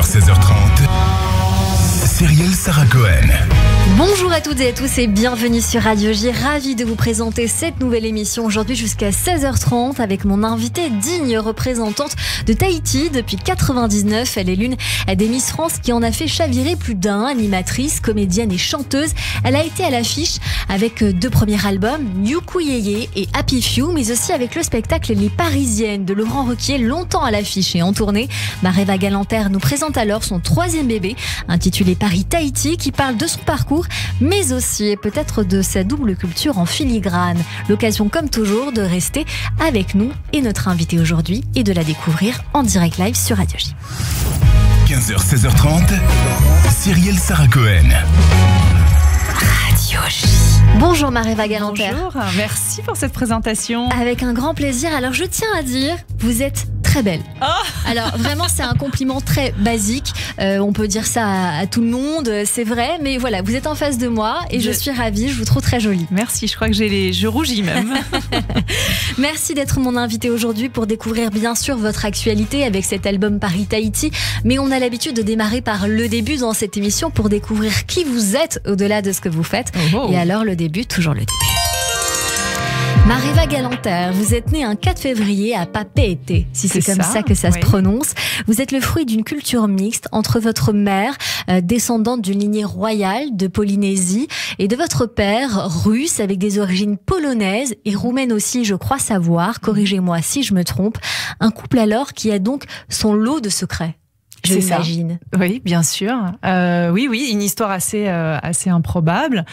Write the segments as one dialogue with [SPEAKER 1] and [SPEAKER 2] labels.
[SPEAKER 1] 16h30, Cyrielle Sarah Cohen.
[SPEAKER 2] Bonjour à toutes et à tous et bienvenue sur Radio J. Ravie de vous présenter cette nouvelle émission aujourd'hui jusqu'à 16h30 avec mon invitée digne représentante de Tahiti depuis 99. Elle est l'une des Miss France qui en a fait chavirer plus d'un. Animatrice, comédienne et chanteuse. Elle a été à l'affiche avec deux premiers albums, Yuku Yeye et Happy Few, mais aussi avec le spectacle Les Parisiennes de Laurent Ruquier, longtemps à l'affiche et en tournée. Maréva Galanter nous présente alors son troisième bébé, intitulé Paris-Tahiti, qui parle de son parcours, mais aussi et peut-être de sa double culture en filigrane. L'occasion, comme toujours, de rester avec nous et notre invitée aujourd'hui et de la découvrir en direct live sur Radio J.
[SPEAKER 1] 15h, 16h30, Cyrielle Sarah Cohen.
[SPEAKER 2] Radio J. Bonjour Maréva Galanter.
[SPEAKER 3] Bonjour, merci pour cette présentation.
[SPEAKER 2] Avec un grand plaisir. Alors je tiens à dire, vous êtes très belle.
[SPEAKER 3] Oh,
[SPEAKER 2] alors vraiment c'est un compliment très basique, on peut dire ça à tout le monde, c'est vrai, mais voilà, vous êtes en face de moi et je suis ravie, je vous trouve très jolie.
[SPEAKER 3] Merci, je crois que je rougis même.
[SPEAKER 2] Merci d'être mon invitée aujourd'hui pour découvrir bien sûr votre actualité avec cet album Paris-Tahiti, mais on a l'habitude de démarrer par le début dans cette émission pour découvrir qui vous êtes au-delà de ce que vous faites. Et alors le début, toujours le début. Maréva Galanter, vous êtes née un 4 février à Papeete, si c'est comme ça que ça se prononce. Vous êtes le fruit d'une culture mixte entre votre mère, descendante d'une lignée royale de Polynésie, et de votre père, russe, avec des origines polonaises et roumaines aussi, je crois savoir, corrigez-moi si je me trompe. Un couple alors qui a donc son lot de secrets. Je l'imagine.
[SPEAKER 3] Oui, bien sûr. Oui, une histoire assez improbable.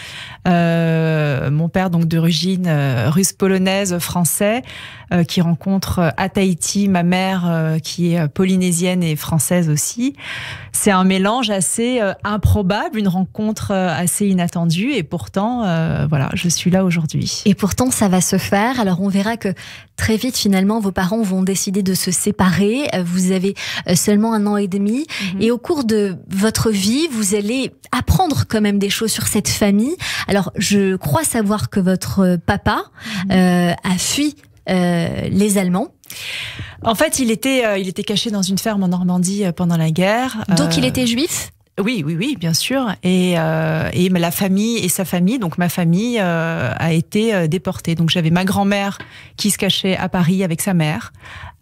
[SPEAKER 3] Mon père, donc d'origine russe, polonaise, français, qui rencontre à Tahiti ma mère, qui est polynésienne et française aussi. C'est un mélange assez improbable, une rencontre assez inattendue, et pourtant, voilà, je suis là aujourd'hui.
[SPEAKER 2] Et pourtant, ça va se faire. Alors, on verra que très vite, finalement, vos parents vont décider de se séparer. Vous avez seulement 1 an et demi. Et au cours de votre vie, vous allez apprendre quand même des choses sur cette famille. Alors, je crois savoir que votre papa a fui les Allemands.
[SPEAKER 3] En fait, il était caché dans une ferme en Normandie pendant la guerre.
[SPEAKER 2] Donc, il était juif ?
[SPEAKER 3] Oui, bien sûr. Et la famille et sa famille, donc ma famille, a été déportée. Donc j'avais ma grand-mère qui se cachait à Paris avec sa mère,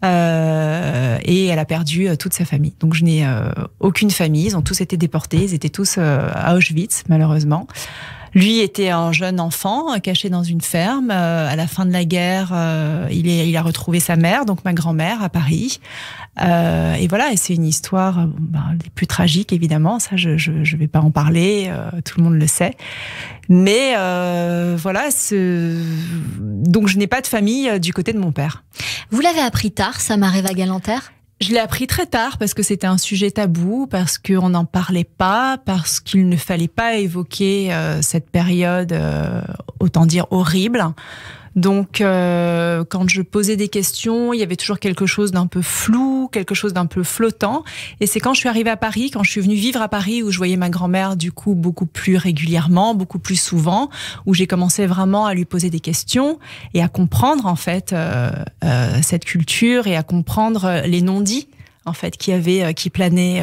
[SPEAKER 3] et elle a perdu toute sa famille. Donc je n'ai aucune famille. Ils ont tous été déportés. Ils étaient tous à Auschwitz, malheureusement. Lui était un jeune enfant caché dans une ferme. À la fin de la guerre, il a retrouvé sa mère, donc ma grand-mère, à Paris. Et voilà, et c'est une histoire des plus tragiques, évidemment. Ça, je vais pas en parler, tout le monde le sait. Mais voilà, donc je n'ai pas de famille du côté de mon père.
[SPEAKER 2] Vous l'avez appris tard, ça, Maréva Galanter ?
[SPEAKER 3] Je l'ai appris très tard parce que c'était un sujet tabou, parce qu'on n'en parlait pas, parce qu'il ne fallait pas évoquer cette période, autant dire horrible. Donc, quand je posais des questions, il y avait toujours quelque chose d'un peu flou, quelque chose d'un peu flottant. Et c'est quand je suis arrivée à Paris, quand je suis venue vivre à Paris, où je voyais ma grand-mère, du coup, beaucoup plus régulièrement, beaucoup plus souvent, où j'ai commencé vraiment à lui poser des questions et à comprendre, en fait, cette culture et à comprendre les non-dits, en fait, qui planaient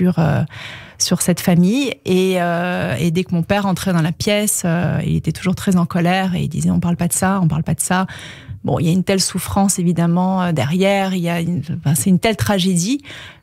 [SPEAKER 3] sur cette famille. Et dès que mon père entrait dans la pièce, il était toujours très en colère et il disait on parle pas de ça. Bon, il y a une telle souffrance évidemment derrière, c'est une telle tragédie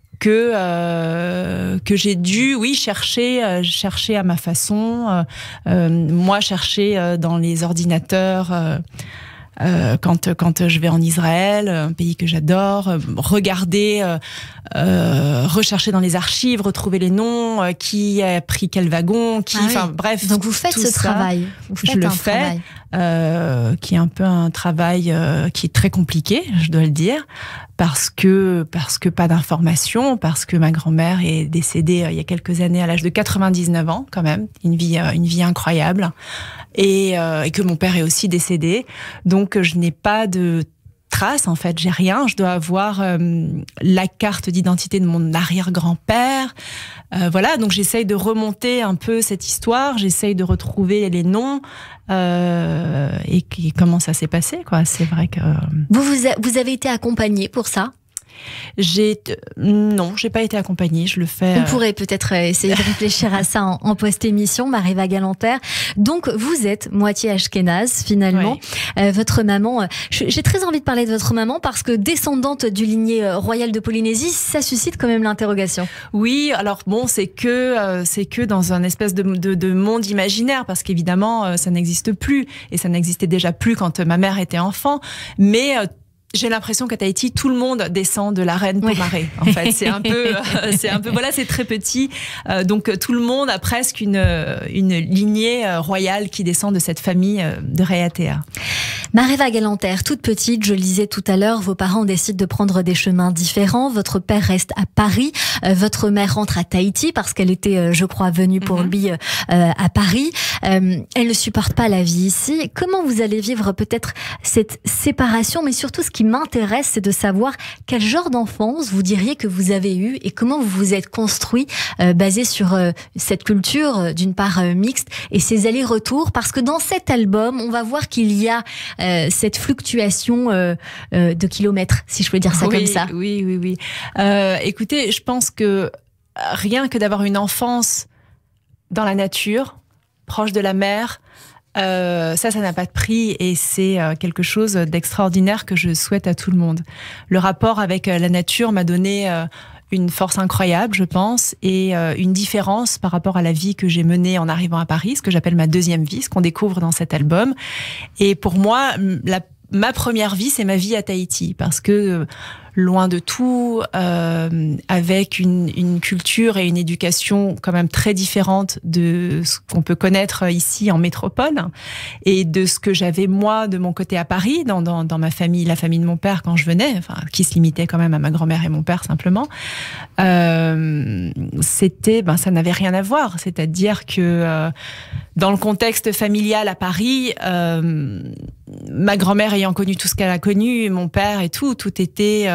[SPEAKER 3] que j'ai dû, chercher à ma façon. Moi, chercher dans les ordinateurs. Quand je vais en Israël, un pays que j'adore, regarder, rechercher dans les archives, retrouver les noms, qui a pris quel wagon, bref.
[SPEAKER 2] Donc vous faites ce travail.
[SPEAKER 3] Je le fais, qui est un peu un travail qui est très compliqué, je dois le dire, parce que pas d'informations, parce que ma grand-mère est décédée il y a quelques années à l'âge de 99 ans quand même, une vie incroyable. Et que mon père est aussi décédé. Donc, je n'ai pas de traces, en fait. J'ai rien. Je dois avoir la carte d'identité de mon arrière-grand-père. Voilà, donc j'essaye de remonter un peu cette histoire. J'essaye de retrouver les noms et comment ça s'est passé, quoi. C'est vrai que...
[SPEAKER 2] Vous avez été accompagnée pour ça ?
[SPEAKER 3] Non, j'ai pas été accompagnée, je le fais.
[SPEAKER 2] On pourrait peut-être essayer de réfléchir à ça en post-émission, Mariva Galanter. Donc, vous êtes moitié ashkénaze, finalement. Oui. Votre maman, j'ai très envie de parler de votre maman parce que descendante du lignée royale de Polynésie, ça suscite quand même l'interrogation.
[SPEAKER 3] Oui, alors bon, c'est que dans un espèce de monde imaginaire parce qu'évidemment, ça n'existe plus et ça n'existait déjà plus quand ma mère était enfant, mais j'ai l'impression qu'à Tahiti, tout le monde descend de la reine Pomaré. En fait, c'est un peu, voilà, c'est très petit. Donc, tout le monde a presque une lignée royale qui descend de cette famille de Raiatea.
[SPEAKER 2] Mariva Galanter, toute petite, je le disais tout à l'heure, vos parents décident de prendre des chemins différents. Votre père reste à Paris. Votre mère rentre à Tahiti parce qu'elle était, je crois, venue pour lui à Paris. Elle ne supporte pas la vie ici. Comment vous allez vivre peut-être cette séparation, mais surtout ce qui m'intéresse, c'est de savoir quel genre d'enfance vous diriez que vous avez eu et comment vous vous êtes construit basé sur cette culture, d'une part mixte, et ces allers-retours, parce que dans cet album, on va voir qu'il y a cette fluctuation de kilomètres, si je peux dire ça comme ça.
[SPEAKER 3] Oui. Écoutez, je pense que rien que d'avoir une enfance dans la nature, proche de la mer, ça n'a pas de prix et c'est quelque chose d'extraordinaire que je souhaite à tout le monde. Le rapport avec la nature m'a donné une force incroyable, je pense, et une différence par rapport à la vie que j'ai menée en arrivant à Paris, ce que j'appelle ma deuxième vie, ce qu'on découvre dans cet album. Et pour moi, ma première vie, c'est ma vie à Tahiti, parce que loin de tout, avec une culture et une éducation quand même très différente de ce qu'on peut connaître ici en métropole et de ce que j'avais moi de mon côté à Paris, dans ma famille, la famille de mon père quand je venais, enfin, qui se limitait quand même à ma grand-mère et mon père simplement. Ça n'avait rien à voir. C'est-à-dire que dans le contexte familial à Paris, ma grand-mère ayant connu tout ce qu'elle a connu, mon père et tout était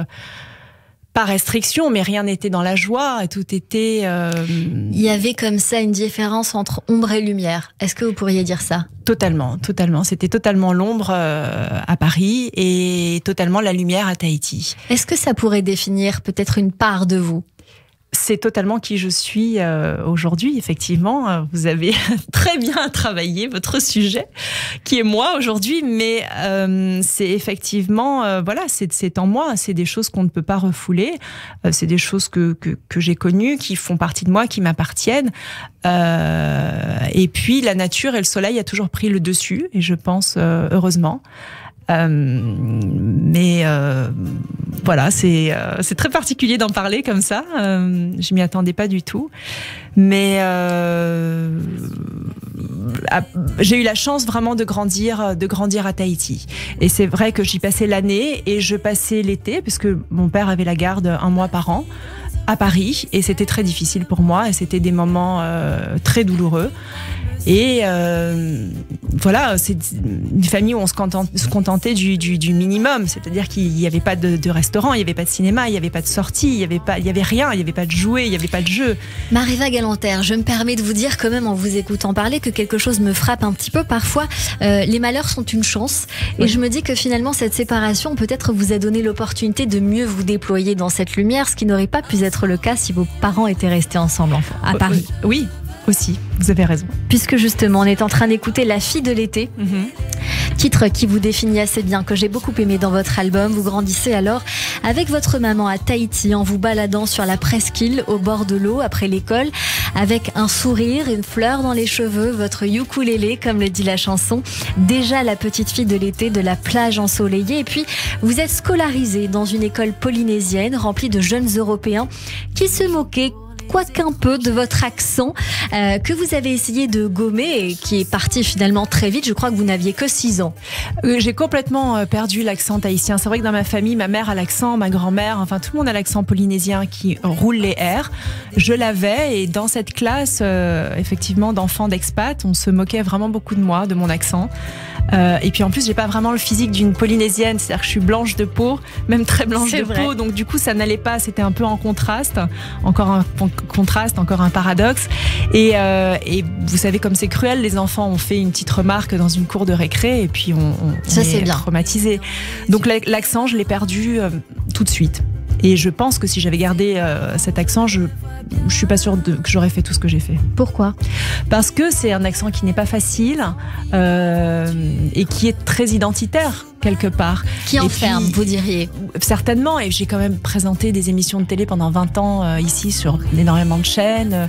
[SPEAKER 3] pas restriction, mais rien n'était dans la joie, et tout était...
[SPEAKER 2] Il y avait comme ça une différence entre ombre et lumière. Est-ce que vous pourriez dire ça ?
[SPEAKER 3] Totalement. C'était totalement l'ombre à Paris et totalement la lumière à Tahiti.
[SPEAKER 2] Est-ce que ça pourrait définir peut-être une part de vous ?
[SPEAKER 3] C'est totalement qui je suis aujourd'hui, effectivement. Vous avez très bien travaillé votre sujet, qui est moi aujourd'hui, mais c'est effectivement, c'est en moi, c'est des choses qu'on ne peut pas refouler, c'est des choses que j'ai connues, qui font partie de moi, qui m'appartiennent. Et puis la nature et le soleil a toujours pris le dessus, et je pense heureusement. Voilà, c'est très particulier d'en parler comme ça. Je m'y attendais pas du tout, mais j'ai eu la chance vraiment de grandir à Tahiti. Et c'est vrai que j'y passais l'année et je passais l'été, puisque mon père avait la garde 1 mois par an à Paris, et c'était très difficile pour moi, et c'était des moments très douloureux. Et voilà, c'est une famille où on se contentait du minimum, c'est-à-dire qu'il n'y avait pas de restaurant, il n'y avait pas de cinéma, il n'y avait pas de sortie, il n'y avait rien, il n'y avait pas de jouets, il n'y avait pas de jeu.
[SPEAKER 2] Mariva Galanter, je me permets de vous dire quand même en vous écoutant parler que quelque chose me frappe un petit peu. Parfois, les malheurs sont une chance, et je me dis que finalement cette séparation peut-être vous a donné l'opportunité de mieux vous déployer dans cette lumière, ce qui n'aurait pas pu être le cas si vos parents étaient restés ensemble à Paris.
[SPEAKER 3] Oui. Aussi, vous avez raison.
[SPEAKER 2] Puisque justement, on est en train d'écouter La fille de l'été, titre qui vous définit assez bien, que j'ai beaucoup aimé dans votre album. Vous grandissez alors avec votre maman à Tahiti, en vous baladant sur la presqu'île au bord de l'eau après l'école, avec un sourire, une fleur dans les cheveux, votre ukulélé, comme le dit la chanson, déjà la petite fille de l'été de la plage ensoleillée. Et puis, vous êtes scolarisée dans une école polynésienne remplie de jeunes Européens qui se moquaient quoiqu'un peu de votre accent que vous avez essayé de gommer et qui est parti finalement très vite. Je crois que vous n'aviez que 6 ans.
[SPEAKER 3] J'ai complètement perdu l'accent tahitien. C'est vrai que dans ma famille, ma mère a l'accent, ma grand-mère, enfin tout le monde a l'accent polynésien qui roule les R. Je l'avais, et dans cette classe, effectivement, d'enfants d'expat, on se moquait vraiment beaucoup de moi, de mon accent. Et puis en plus, j'ai pas vraiment le physique d'une polynésienne, c'est-à-dire que je suis blanche de peau, même très blanche de peau, donc du coup ça n'allait pas, c'était un peu en contraste, encore un paradoxe. Et vous savez comme c'est cruel, les enfants ont fait une petite remarque dans une cour de récré et puis on est traumatisés. Donc l'accent, je l'ai perdu tout de suite. Et je pense que si j'avais gardé cet accent, je suis pas sûre que j'aurais fait tout ce que j'ai fait.
[SPEAKER 2] Pourquoi ?
[SPEAKER 3] Parce que c'est un accent qui n'est pas facile et qui est très identitaire quelque part.
[SPEAKER 2] Qui enferme, vous diriez ?
[SPEAKER 3] Certainement, et j'ai quand même présenté des émissions de télé pendant 20 ans ici sur énormément de chaînes.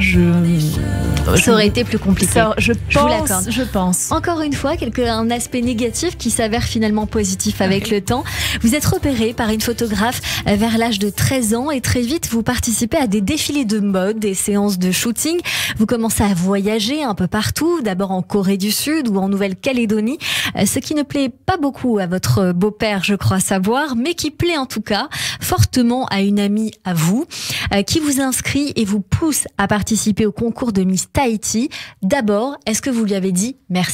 [SPEAKER 2] Ça aurait été plus compliqué.
[SPEAKER 3] Je
[SPEAKER 2] vous l'accorde.
[SPEAKER 3] Je pense.
[SPEAKER 2] Encore une fois, un aspect négatif qui s'avère finalement positif avec le temps. Vous êtes repéré par une photographe vers l'âge de 13 ans et très vite, vous participez à des défilés de mode, des séances de shooting. Vous commencez à voyager un peu partout, d'abord en Corée du Sud ou en Nouvelle-Calédonie, ce qui ne plaît pas beaucoup à votre beau-père, je crois savoir, mais qui plaît en tout cas fortement à une amie à vous, qui vous inscrit et vous pousse à participer au concours de Miss Tahiti. D'abord, est-ce que vous lui avez dit merci ?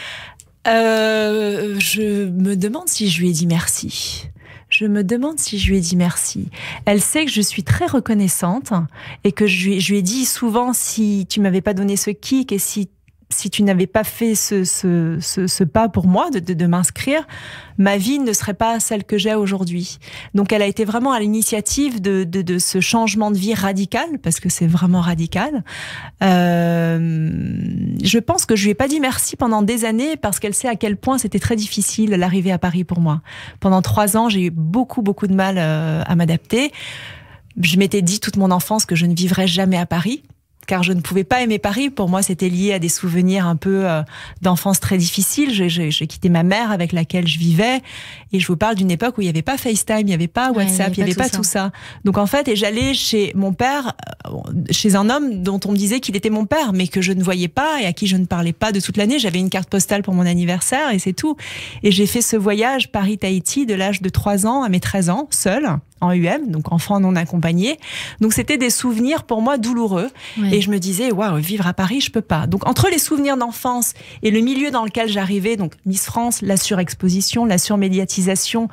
[SPEAKER 3] Je me demande si je lui ai dit merci. Elle sait que je suis très reconnaissante et que je lui ai dit souvent, si tu m'avais pas donné ce kick et si tu n'avais pas fait ce pas pour moi de m'inscrire, ma vie ne serait pas celle que j'ai aujourd'hui. Donc elle a été vraiment à l'initiative de ce changement de vie radical, parce que c'est vraiment radical. Je pense que je lui ai pas dit merci pendant des années parce qu'elle sait à quel point c'était très difficile l'arrivée à Paris pour moi. Pendant 3 ans, j'ai eu beaucoup de mal à m'adapter. Je m'étais dit toute mon enfance que je ne vivrais jamais à Paris, car je ne pouvais pas aimer Paris. Pour moi, c'était lié à des souvenirs un peu d'enfance très difficiles. J'ai quitté ma mère avec laquelle je vivais. Et je vous parle d'une époque où il n'y avait pas FaceTime, il n'y avait pas WhatsApp, il n'y avait pas tout ça. Donc en fait, et j'allais chez mon père, chez un homme dont on me disait qu'il était mon père, mais que je ne voyais pas et à qui je ne parlais pas de toute l'année. J'avais une carte postale pour mon anniversaire et c'est tout. Et j'ai fait ce voyage Paris-Tahiti de l'âge de 3 ans à mes 13 ans, seule, en UM, donc enfant non accompagné. Donc c'était des souvenirs pour moi douloureux. Oui. Et je me disais, waouh, vivre à Paris, je peux pas. Donc entre les souvenirs d'enfance et le milieu dans lequel j'arrivais, donc Miss France, la surexposition, la surmédiatisation,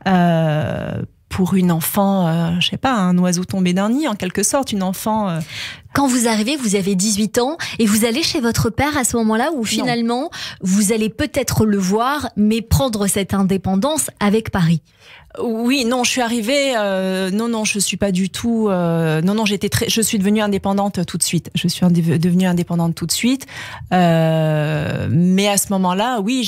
[SPEAKER 3] pour une enfant, je sais pas, un oiseau tombé d'un nid, en quelque sorte, une enfant...
[SPEAKER 2] Quand vous arrivez, vous avez 18 ans et vous allez chez votre père à ce moment-là où finalement, vous allez peut-être le voir, mais prendre cette indépendance avec Paris.
[SPEAKER 3] Oui, non, je suis arrivée. Non, je suis pas du tout. Non, je suis devenue indépendante tout de suite. Je suis devenue indépendante tout de suite. Mais à ce moment-là, oui,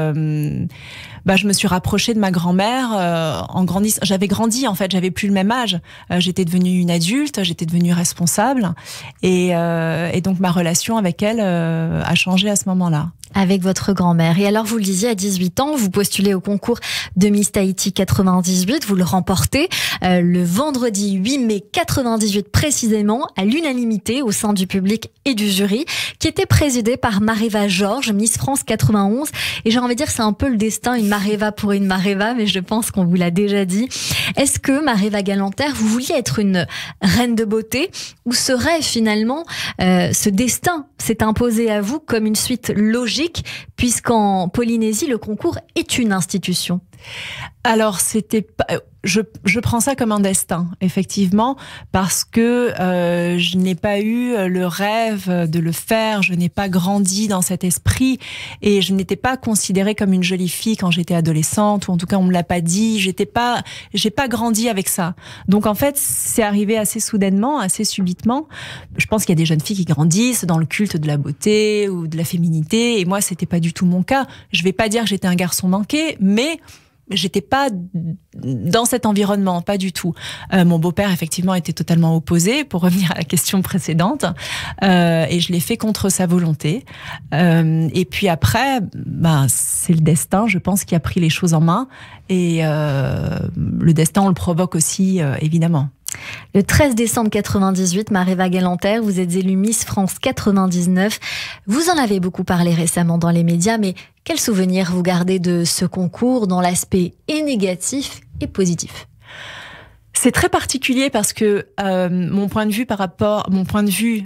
[SPEAKER 3] je me suis rapprochée de ma grand-mère en grandissant. J'avais grandi en fait. J'avais plus le même âge. J'étais devenue une adulte. J'étais devenue responsable. Et donc ma relation avec elle a changé à ce moment-là.
[SPEAKER 2] Avec votre grand-mère. Et alors, vous le disiez, à 18 ans, vous postulez au concours de Miss Tahiti 98, vous le remportez le vendredi 8 mai 98 précisément, à l'unanimité au sein du public et du jury, qui était présidé par Mareva Georges, Miss France 91. Et j'ai envie de dire, c'est un peu le destin, une Mareva pour une Mareva, mais je pense qu'on vous l'a déjà dit. Est-ce que, Mareva Galanter, vous vouliez être une reine de beauté, ou ce rêve finalement, ce destin s'est imposé à vous comme une suite logique, puisqu'en Polynésie, le concours est une institution?
[SPEAKER 3] Alors, c'était pas... Je prends ça comme un destin, effectivement, parce que je n'ai pas eu le rêve de le faire, je n'ai pas grandi dans cet esprit et je n'étais pas considérée comme une jolie fille quand j'étais adolescente, ou en tout cas on me l'a pas dit, j'ai pas grandi avec ça. Donc en fait, c'est arrivé assez soudainement, assez subitement. Je pense qu'il y a des jeunes filles qui grandissent dans le culte de la beauté ou de la féminité, et moi c'était pas du tout mon cas. Je vais pas dire que j'étais un garçon manqué, mais j'étais pas dans cet environnement, pas du tout. Mon beau-père, effectivement, était totalement opposé, pour revenir à la question précédente, et je l'ai fait contre sa volonté. Et puis après, c'est le destin, je pense, qui a pris les choses en main, et le destin, on le provoque aussi, évidemment.
[SPEAKER 2] Le 13 décembre 98, Mareva Galanter, vous êtes élue Miss France 99. Vous en avez beaucoup parlé récemment dans les médias, mais quel souvenir vous gardez de ce concours dans l'aspect et négatif et positif ?
[SPEAKER 3] C'est très particulier parce que mon point de vue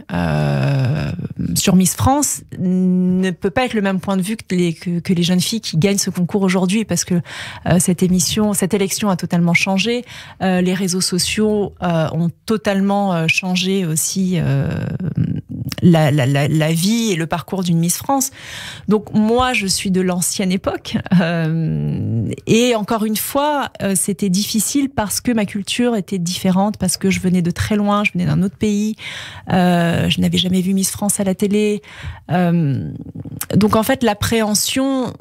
[SPEAKER 3] sur Miss France ne peut pas être le même point de vue que les jeunes filles qui gagnent ce concours aujourd'hui, parce que cette élection a totalement changé. Les réseaux sociaux ont totalement changé aussi la vie et le parcours d'une Miss France. Donc moi, je suis de l'ancienne époque. Et encore une fois, c'était difficile parce que ma culture était différente, parce que je venais de très loin, je venais d'un autre pays. Je n'avais jamais vu Miss France à la télé. Donc en fait, l'appréhension...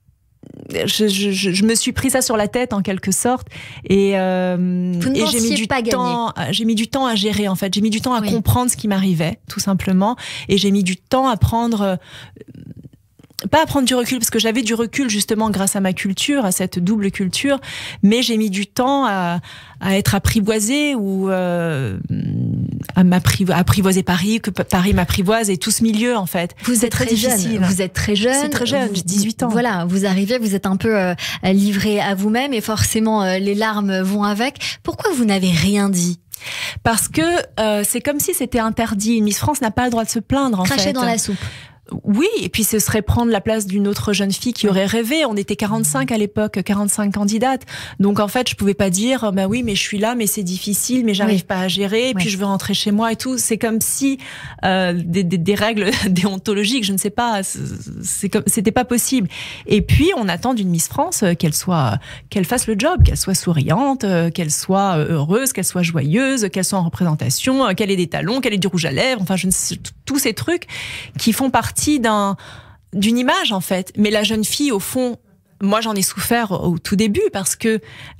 [SPEAKER 3] Je me suis pris ça sur la tête en quelque sorte et j'ai mis du temps à gérer en fait. J'ai mis du temps à comprendre ce qui m'arrivait tout simplement et j'ai mis du temps à prendre pas à prendre du recul parce que j'avais du recul justement grâce à ma culture, à cette double culture, mais j'ai mis du temps à être apprivoisée ou à apprivoiser Paris, que Paris m'apprivoise et tout ce milieu en fait.
[SPEAKER 2] Vous êtes très difficile. Vous êtes très jeune.
[SPEAKER 3] C'est très jeune, j'ai 18 ans.
[SPEAKER 2] Voilà, vous arrivez, vous êtes un peu livré à vous-même et forcément les larmes vont avec. Pourquoi vous n'avez rien dit ?
[SPEAKER 3] Parce que c'est comme si c'était interdit. Une Miss France n'a pas le droit de se plaindre en fait.
[SPEAKER 2] Cracher dans la soupe.
[SPEAKER 3] Oui, et puis ce serait prendre la place d'une autre jeune fille qui aurait rêvé. On était 45 à l'époque, 45 candidates. Donc en fait, je pouvais pas dire bah oui, mais je suis là, mais c'est difficile, mais j'arrive pas à gérer, et puis je veux rentrer chez moi et tout. C'est comme si des règles déontologiques, je ne sais pas, c'était pas possible. Et puis on attend d'une Miss France qu'elle fasse le job, qu'elle soit souriante, qu'elle soit heureuse, qu'elle soit joyeuse, qu'elle soit en représentation, qu'elle ait des talons, qu'elle ait du rouge à lèvres, enfin je ne sais, tous ces trucs qui font partie d'une image en fait. Mais la jeune fille au fond, moi j'en ai souffert au tout début parce que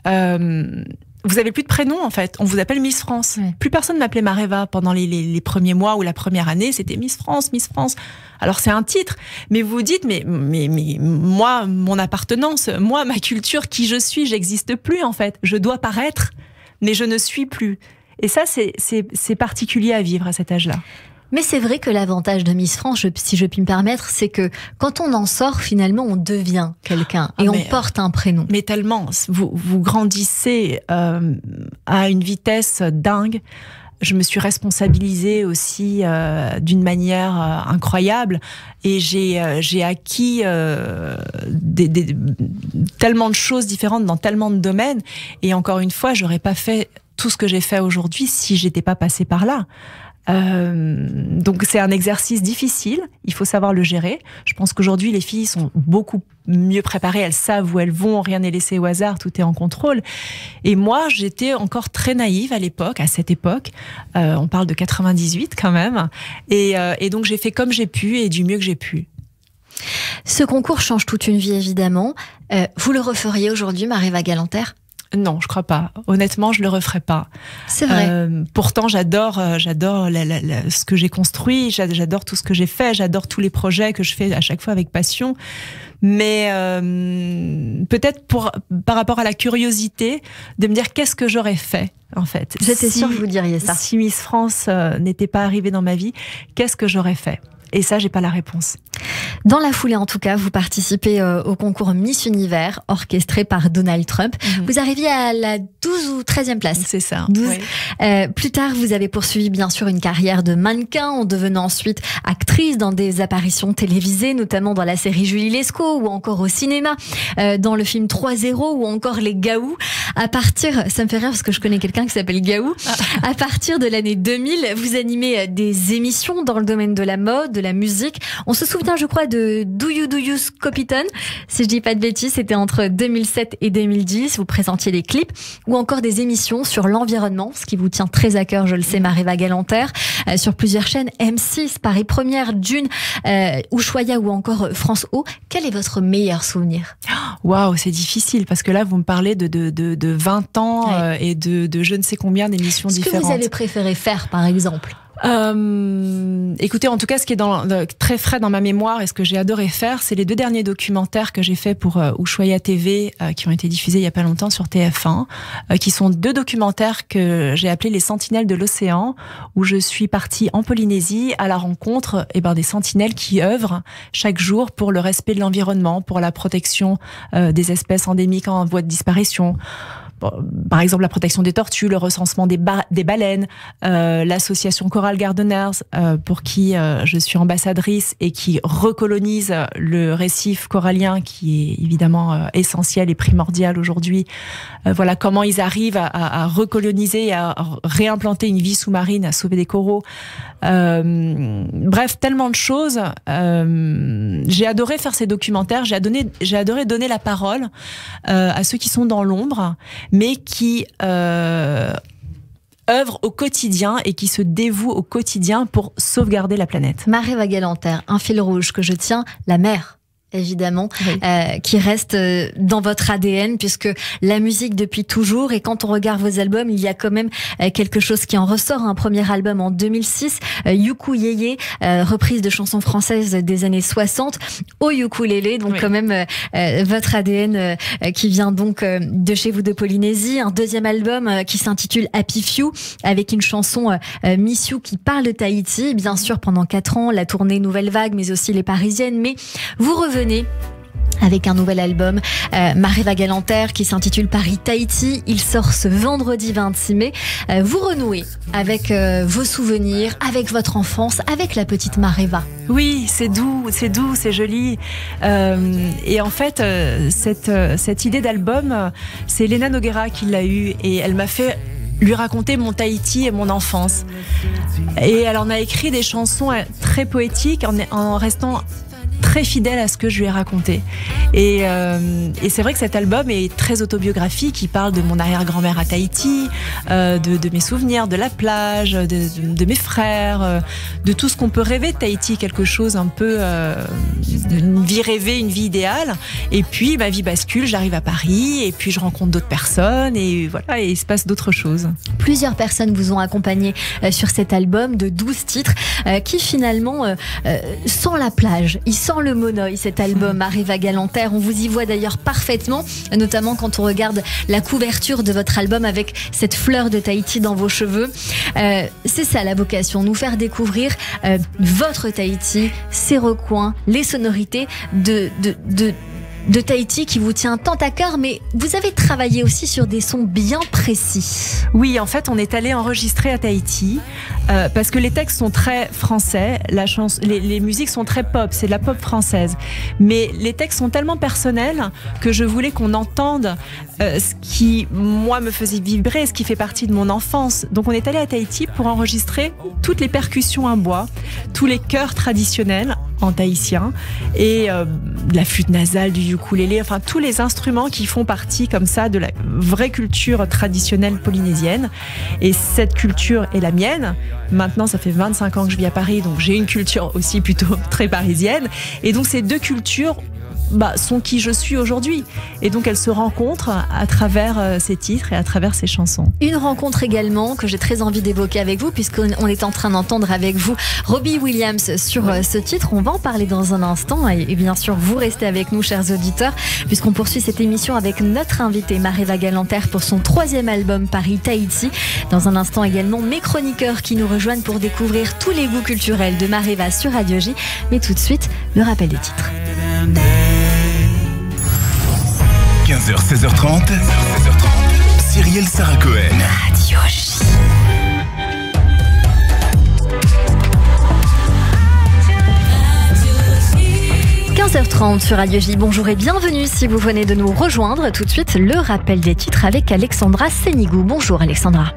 [SPEAKER 3] vous avez plus de prénom en fait. On vous appelle Miss France. Oui. Plus personne m'appelait Mareva pendant les premiers mois ou la première année. C'était Miss France, Miss France. Alors c'est un titre, mais vous vous dites mais moi, mon appartenance, moi, ma culture, qui je suis, j'existe plus en fait. Je dois paraître, mais je ne suis plus. Et ça c'est particulier à vivre à cet âge-là.
[SPEAKER 2] Mais c'est vrai que l'avantage de Miss France, si je puis me permettre, c'est que quand on en sort, finalement, on devient quelqu'un et on porte un prénom.
[SPEAKER 3] Mais tellement, vous grandissez à une vitesse dingue. Je me suis responsabilisée aussi d'une manière incroyable et j'ai acquis tellement de choses différentes dans tellement de domaines. Et encore une fois, j'aurais pas fait tout ce que j'ai fait aujourd'hui si j'étais pas passée par là. Donc c'est un exercice difficile, il faut savoir le gérer. Je pense qu'aujourd'hui les filles sont beaucoup mieux préparées, elles savent où elles vont, rien n'est laissé au hasard, tout est en contrôle. Et moi j'étais encore très naïve à cette époque, on parle de 98 quand même, et donc j'ai fait comme j'ai pu et du mieux que j'ai pu.
[SPEAKER 2] Ce concours change toute une vie évidemment. Vous le referiez aujourd'hui, Mareva Galanter ?
[SPEAKER 3] Non, je crois pas. Honnêtement, je le referai pas.
[SPEAKER 2] C'est vrai.
[SPEAKER 3] Pourtant, j'adore ce que j'ai construit, j'adore tout ce que j'ai fait, j'adore tous les projets que je fais à chaque fois avec passion. Mais peut-être par rapport à la curiosité de me dire qu'est-ce que j'aurais fait en fait.
[SPEAKER 2] J'étais sûre que vous diriez ça.
[SPEAKER 3] Si Miss France n'était pas arrivée dans ma vie, qu'est-ce que j'aurais fait ? Et ça, j'ai pas la réponse.
[SPEAKER 2] Dans la foulée, en tout cas, vous participez au concours Miss Univers, orchestré par Donald Trump. Vous arriviez à la 12 ou 13e place.
[SPEAKER 3] C'est ça.
[SPEAKER 2] 12. Oui. Plus tard, vous avez poursuivi, bien sûr, une carrière de mannequin, en devenant ensuite actrice dans des apparitions télévisées, notamment dans la série Julie Lescaut, ou encore au cinéma, dans le film 3-0, ou encore Les Gaou. Ça me fait rire parce que je connais quelqu'un qui s'appelle Gaou. À partir de l'année 2000, vous animez des émissions dans le domaine de la mode, de la musique. On se souvient, je crois, de Do You Scopiton, si je dis pas de bêtises, c'était entre 2007 et 2010. Vous présentiez des clips ou encore des émissions sur l'environnement, ce qui vous tient très à cœur, je le sais, Mareva Galanter, sur plusieurs chaînes, M6, Paris Première, Dune, Ushuaïa ou encore France O. Quel est votre meilleur souvenir ?
[SPEAKER 3] Waouh, c'est difficile parce que là, vous me parlez de 20 ans et de je ne sais combien d'émissions différentes.
[SPEAKER 2] Ce que vous avez préféré faire, par exemple ?
[SPEAKER 3] Écoutez, en tout cas, ce qui est très frais dans ma mémoire et ce que j'ai adoré faire, c'est les 2 derniers documentaires que j'ai faits pour Ushuaïa TV, qui ont été diffusés il y a pas longtemps sur TF1, qui sont 2 documentaires que j'ai appelés les Sentinelles de l'océan, où je suis partie en Polynésie à la rencontre des sentinelles qui œuvrent chaque jour pour le respect de l'environnement, pour la protection des espèces endémiques en voie de disparition. par exemple la protection des tortues, le recensement des baleines, l'association Coral Gardeners, pour qui je suis ambassadrice et qui recolonise le récif corallien, qui est évidemment essentiel et primordial aujourd'hui. Voilà comment ils arrivent à recoloniser, à réimplanter une vie sous-marine, à sauver des coraux. Bref, tellement de choses. J'ai adoré faire ces documentaires, j'ai adoré donner la parole à ceux qui sont dans l'ombre, mais qui œuvrent au quotidien et qui se dévouent au quotidien pour sauvegarder la planète.
[SPEAKER 2] Maréva Galanter, un fil rouge que je tiens, la mer. Évidemment, oui. Qui reste dans votre ADN, puisque la musique depuis toujours, et quand on regarde vos albums, il y a quand même quelque chose qui en ressort. Un premier album en 2006, Ukulélé, reprise de chansons françaises des années 60 au ukulélé, donc oui. Quand même votre ADN qui vient donc de chez vous de Polynésie. Un deuxième album qui s'intitule Happy Few, avec une chanson Miss You qui parle de Tahiti, bien sûr pendant 4 ans, la tournée Nouvelle Vague, mais aussi les Parisiennes, mais vous revenez avec un nouvel album, Maréva Galanter, qui s'intitule Paris-Tahiti. Il sort ce vendredi 26 mai. Vous renouez avec vos souvenirs, avec votre enfance, avec la petite Maréva.
[SPEAKER 3] Oui, c'est doux, c'est joli. Et en fait, cette idée d'album, c'est Lena Noguera qui l'a eue, et elle m'a fait lui raconter mon Tahiti et mon enfance. Et elle en a écrit des chansons très poétiques en restant très fidèle à ce que je lui ai raconté. Et c'est vrai que cet album est très autobiographique. Il parle de mon arrière-grand-mère à Tahiti, de mes souvenirs, de la plage, de mes frères, de tout ce qu'on peut rêver de Tahiti, quelque chose un peu une vie rêvée, une vie idéale. Et puis ma vie bascule, j'arrive à Paris et puis je rencontre d'autres personnes et voilà, et il se passe d'autres choses.
[SPEAKER 2] Plusieurs personnes vous ont accompagné sur cet album de 12 titres qui finalement sent la plage, il sent le monoï, cet album Maréva Galanter. On vous y voit d'ailleurs parfaitement, notamment quand on regarde la couverture de votre album avec cette fleur de Tahiti dans vos cheveux. C'est ça la vocation, nous faire découvrir votre Tahiti, ses recoins, les sonorités de Tahiti qui vous tient tant à cœur, mais vous avez travaillé aussi sur des sons bien précis.
[SPEAKER 3] Oui, en fait, on est allé enregistrer à Tahiti parce que les textes sont très français, les musiques sont très pop, c'est de la pop française. Mais les textes sont tellement personnels que je voulais qu'on entende ce qui, moi, me faisait vibrer, ce qui fait partie de mon enfance. Donc on est allé à Tahiti pour enregistrer toutes les percussions à bois, tous les chœurs traditionnels en tahitien et la flûte nasale, du ukulélé, enfin tous les instruments qui font partie comme ça de la vraie culture traditionnelle polynésienne. Et cette culture est la mienne. Maintenant, ça fait 25 ans que je vis à Paris, donc j'ai une culture aussi plutôt très parisienne. Et donc ces deux cultures sont qui je suis aujourd'hui. Et donc elles se rencontrent à travers ces titres et à travers ces chansons.
[SPEAKER 2] Une rencontre également que j'ai très envie d'évoquer avec vous, puisqu'on est en train d'entendre avec vous Robbie Williams sur ce titre. On va en parler dans un instant et bien sûr vous restez avec nous, chers auditeurs, puisqu'on poursuit cette émission avec notre invitée Maréva Galanter pour son 3e album Paris-Tahiti. Dans un instant également mes chroniqueurs qui nous rejoignent pour découvrir tous les goûts culturels de Maréva sur Radio J. Mais tout de suite, le rappel des titres.
[SPEAKER 1] 15h, 16h30, Cyrielle Sarah Cohen.
[SPEAKER 2] Radio J. – 15h30 sur Radio J. Bonjour et bienvenue si vous venez de nous rejoindre. Tout de suite, le rappel des titres avec Alexandra Sénigou. Bonjour Alexandra.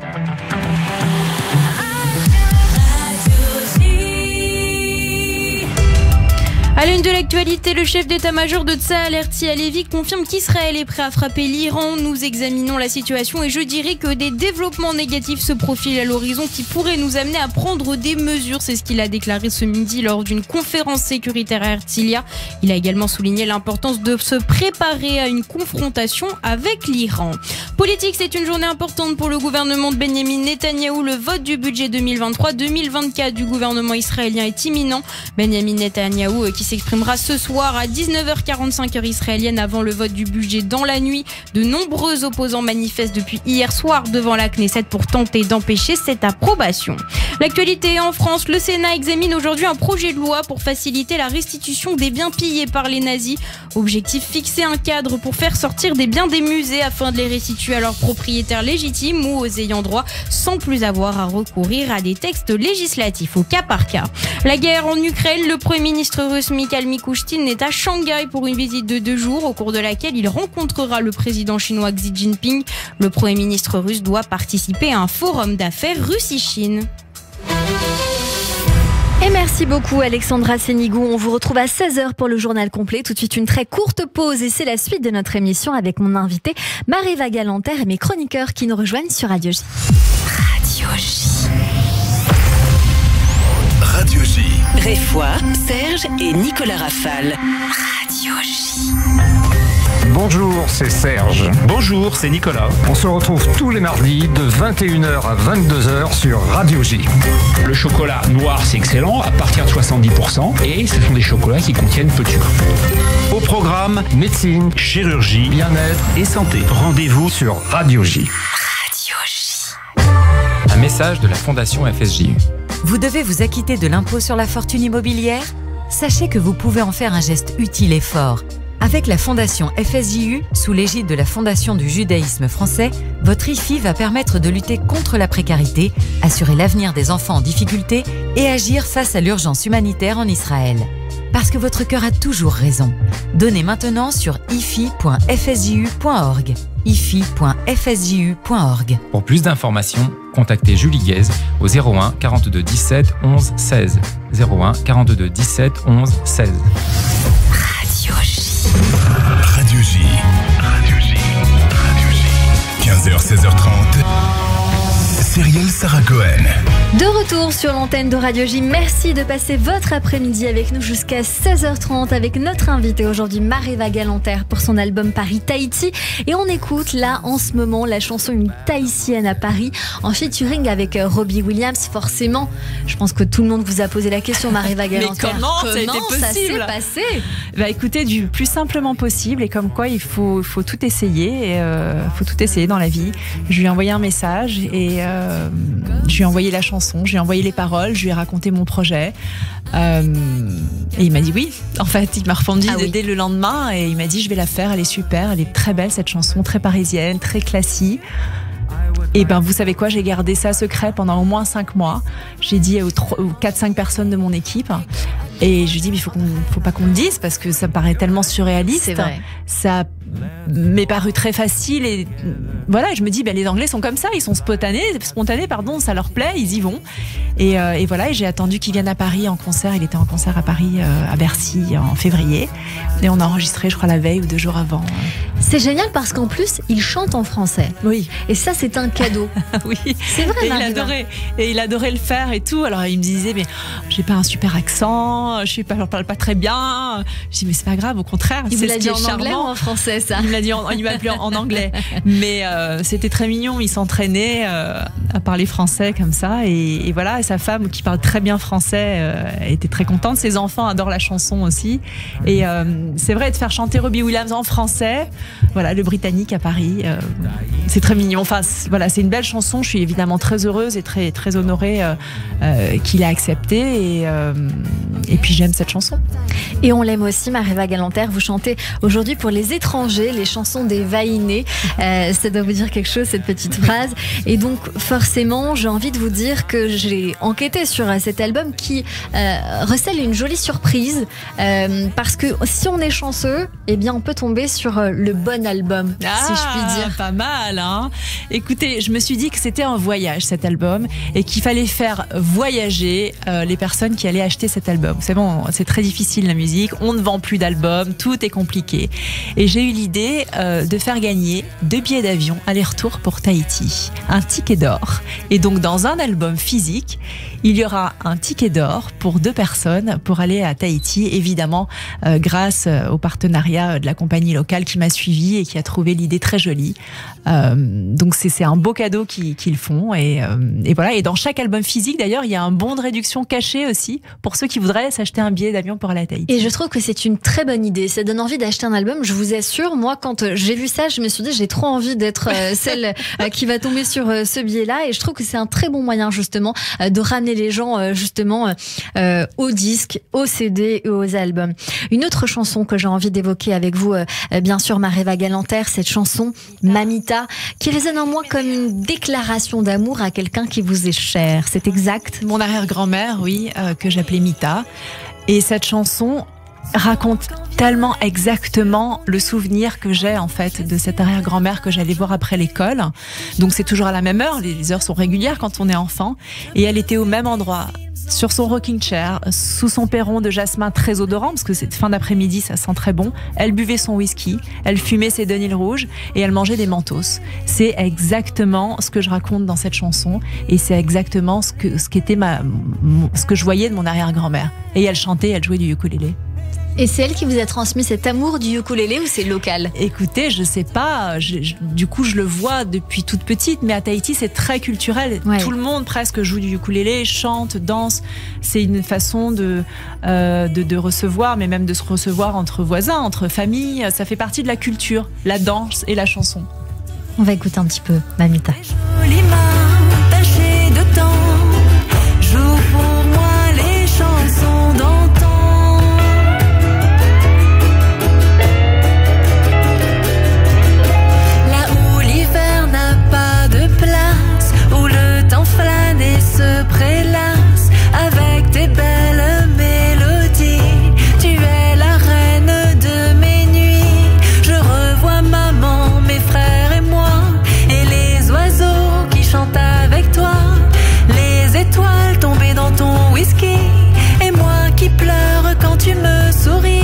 [SPEAKER 4] À l'une de l'actualité, le chef d'état-major de Tsahal, Herzi Halevi, confirme qu'Israël est prêt à frapper l'Iran. Nous examinons la situation et je dirais que des développements négatifs se profilent à l'horizon qui pourraient nous amener à prendre des mesures. C'est ce qu'il a déclaré ce midi lors d'une conférence sécuritaire à Herzliya. Il a également souligné l'importance de se préparer à une confrontation avec l'Iran. Politique, c'est une journée importante pour le gouvernement de Benyamin Netanyahou. Le vote du budget 2023-2024 du gouvernement israélien est imminent. Benyamin Netanyahou qui s'exprimera ce soir à 19h45 heure israélienne avant le vote du budget dans la nuit. De nombreux opposants manifestent depuis hier soir devant la Knesset pour tenter d'empêcher cette approbation. L'actualité en France, le Sénat examine aujourd'hui un projet de loi pour faciliter la restitution des biens pillés par les nazis. Objectif, fixer un cadre pour faire sortir des biens des musées afin de les restituer reçus à leurs propriétaires légitimes ou aux ayants droit sans plus avoir à recourir à des textes législatifs au cas par cas. La guerre en Ukraine, le Premier ministre russe Mikhail Mishustin est à Shanghai pour une visite de 2 jours au cours de laquelle il rencontrera le président chinois Xi Jinping. Le Premier ministre russe doit participer à un forum d'affaires Russie-Chine.
[SPEAKER 2] Et merci beaucoup Alexandra Sénigou. On vous retrouve à 16h pour le journal complet. Tout de suite une très courte pause et c'est la suite de notre émission avec mon invité Mariva Galanter et mes chroniqueurs qui nous rejoignent sur Radio J. Radio J.
[SPEAKER 1] Radio J.
[SPEAKER 5] Réfoy, Serge et Nicolas Rafale.
[SPEAKER 2] Radio J.
[SPEAKER 6] Bonjour, c'est Serge.
[SPEAKER 7] Bonjour, c'est Nicolas.
[SPEAKER 6] On se retrouve tous les mardis de 21h à 22h sur Radio J.
[SPEAKER 7] Le chocolat noir, c'est excellent, à partir de 70%. Et ce sont des chocolats qui contiennent peu de sucre. Au programme,
[SPEAKER 6] Médecine,
[SPEAKER 7] chirurgie,
[SPEAKER 6] bien-être
[SPEAKER 7] et santé. Rendez-vous
[SPEAKER 6] sur Radio J.
[SPEAKER 2] Radio J.
[SPEAKER 8] Un message de la Fondation FSJU.
[SPEAKER 9] Vous devez vous acquitter de l'impôt sur la fortune immobilière ? Sachez que vous pouvez en faire un geste utile et fort. Avec la Fondation FSJU, sous l'égide de la Fondation du judaïsme français, votre IFI va permettre de lutter contre la précarité, assurer l'avenir des enfants en difficulté et agir face à l'urgence humanitaire en Israël. Parce que votre cœur a toujours raison. Donnez maintenant sur ifi.fsju.org. ifi.fsju.org.
[SPEAKER 8] Pour plus d'informations, contactez Julie Guèze au 01 42 17 11 16. 01 42 17 11 16.
[SPEAKER 2] Radio J.
[SPEAKER 1] Radio J. Radio J. Radio J. 15h, 16h30. Cyrielle Sarah Cohen.
[SPEAKER 2] De retour sur l'antenne de Radio J. Merci de passer votre après-midi avec nous jusqu'à 16h30 avec notre invitée aujourd'hui, Mariva Galanter, pour son album Paris-Tahiti. Et on écoute là en ce moment la chanson Une Tahitienne à Paris en featuring avec Robbie Williams. Forcément, je pense que tout le monde vous a posé la question, Mariva Galanter.
[SPEAKER 3] Mais comment ça a été possible ?
[SPEAKER 2] Ça s'est passé ?
[SPEAKER 3] Bah écoutez, du plus simplement possible et comme quoi il faut tout essayer. Faut tout essayer dans la vie. Je lui ai envoyé un message et je lui ai envoyé la chanson. Je lui ai envoyé les paroles, je lui ai raconté mon projet et il m'a dit oui. En fait, il m'a répondu dès le lendemain et il m'a dit je vais la faire, elle est super, elle est très belle cette chanson, très parisienne, très classique. Et ben vous savez quoi, j'ai gardé ça secret pendant au moins 5 mois. J'ai dit aux 4-5 personnes de mon équipe et je lui ai dit mais faut pas qu'on le dise parce que ça me paraît tellement surréaliste.
[SPEAKER 2] C'est vrai.
[SPEAKER 3] Ça m'est paru très facile et voilà, je me dis les Anglais sont comme ça, ils sont spontanés, ça leur plaît, ils y vont. Et voilà, et j'ai attendu qu'ils viennent à Paris en concert. Il était en concert à Paris, à Bercy en février et on a enregistré je crois la veille ou 2 jours avant.
[SPEAKER 2] C'est génial parce qu'en plus il chante en français.
[SPEAKER 3] Oui.
[SPEAKER 2] Et ça c'est un cadeau.
[SPEAKER 3] Oui.
[SPEAKER 2] C'est vrai.
[SPEAKER 3] Et il adorait le faire et tout. Alors il me disait mais j'ai pas un super accent, je parle pas très bien. Je dis mais c'est pas grave, au contraire.
[SPEAKER 2] Il vous l'a dit en
[SPEAKER 3] charmant.
[SPEAKER 2] anglais ou en français ça ?
[SPEAKER 3] Il m'a appelé en anglais. Mais c'était très mignon. Il s'entraînait à parler français comme ça. Et voilà, et sa femme qui parle très bien français était très contente. Ses enfants adorent la chanson aussi. Et c'est vrai, de faire chanter Robbie Williams en français, voilà, le Britannique à Paris, c'est très mignon. Enfin, voilà, c'est une belle chanson. Je suis évidemment très heureuse et très, très honorée qu'il a accepté. Et puis j'aime cette chanson.
[SPEAKER 2] Et on l'aime aussi, Mariva Galanter. Vous chantez aujourd'hui pour les étrangers, les chansons des Vaïnés. Ça doit vous dire quelque chose, cette petite phrase. Et donc, forcément, j'ai envie de vous dire que j'ai enquêté sur cet album qui recèle une jolie surprise. Parce que si on est chanceux, eh bien, on peut tomber sur le bon album, si je puis dire.
[SPEAKER 3] Pas mal, hein. Écoutez, je me suis dit que c'était un voyage, cet album, et qu'il fallait faire voyager les personnes qui allaient acheter cet album. C'est bon, c'est très difficile la musique, on ne vend plus d'albums, tout est compliqué. Et j'ai eu l'idée de faire gagner 2 billets d'avion aller-retour pour Tahiti, un ticket d'or. Et donc dans un album physique, il y aura un ticket d'or pour 2 personnes pour aller à Tahiti, évidemment grâce au partenariat de la compagnie locale qui m'a suivi et qui a trouvé l'idée très jolie. Donc c'est un beau cadeau qu'ils font et voilà. Et dans chaque album physique d'ailleurs, il y a un bon de réduction caché aussi pour ceux qui voudraient s'acheter un billet d'avion pour aller à Tahiti.
[SPEAKER 2] Et je trouve que c'est une très bonne idée. Ça donne envie d'acheter un album. Je vous assure, moi, quand j'ai vu ça, je me suis dit, j'ai trop envie d'être celle qui va tomber sur ce billet-là. Et je trouve que c'est un très bon moyen, justement, de ramener les gens, justement, aux disques, aux CD et aux albums. Une autre chanson que j'ai envie d'évoquer avec vous, bien sûr, Mariva Marie-Eva Galanter, cette chanson Mamita, qui résonne en moi comme une déclaration d'amour à quelqu'un qui vous est cher. C'est exact?
[SPEAKER 3] Mon arrière-grand-mère, oui, que j'appelais Mita. Et cette chanson raconte tellement exactement le souvenir que j'ai en fait de cette arrière-grand-mère que j'allais voir après l'école. Donc c'est toujours à la même heure, les heures sont régulières quand on est enfant. Et elle était au même endroit, sur son rocking chair, sous son perron de jasmin très odorant, parce que cette fin d'après-midi, ça sent très bon. Elle buvait son whisky, elle fumait ses Dunhill rouges et elle mangeait des mentos. C'est exactement ce que je raconte dans cette chanson et c'est exactement ce que je voyais de mon arrière-grand-mère. Et elle chantait, elle jouait du ukulélé.
[SPEAKER 2] Et c'est elle qui vous a transmis cet amour du ukulélé ou c'est local?
[SPEAKER 3] Écoutez, je sais pas. Du coup, je le vois depuis toute petite, mais à Tahiti, c'est très culturel. Ouais. Tout le monde presque joue du ukulélé, chante, danse. C'est une façon de recevoir, mais même de se recevoir entre voisins, entre familles. Ça fait partie de la culture, la danse et la chanson.
[SPEAKER 2] On va écouter un petit peu Mamita.
[SPEAKER 10] Jolies mains tachées de temps, joue pour moi les chansons d'antan. Se prélasse avec tes belles mélodies. Tu es la reine de mes nuits. Je revois maman, mes frères et moi, et les oiseaux qui chantent avec toi. Les étoiles tombées dans ton whisky, et moi qui pleure quand tu me souris.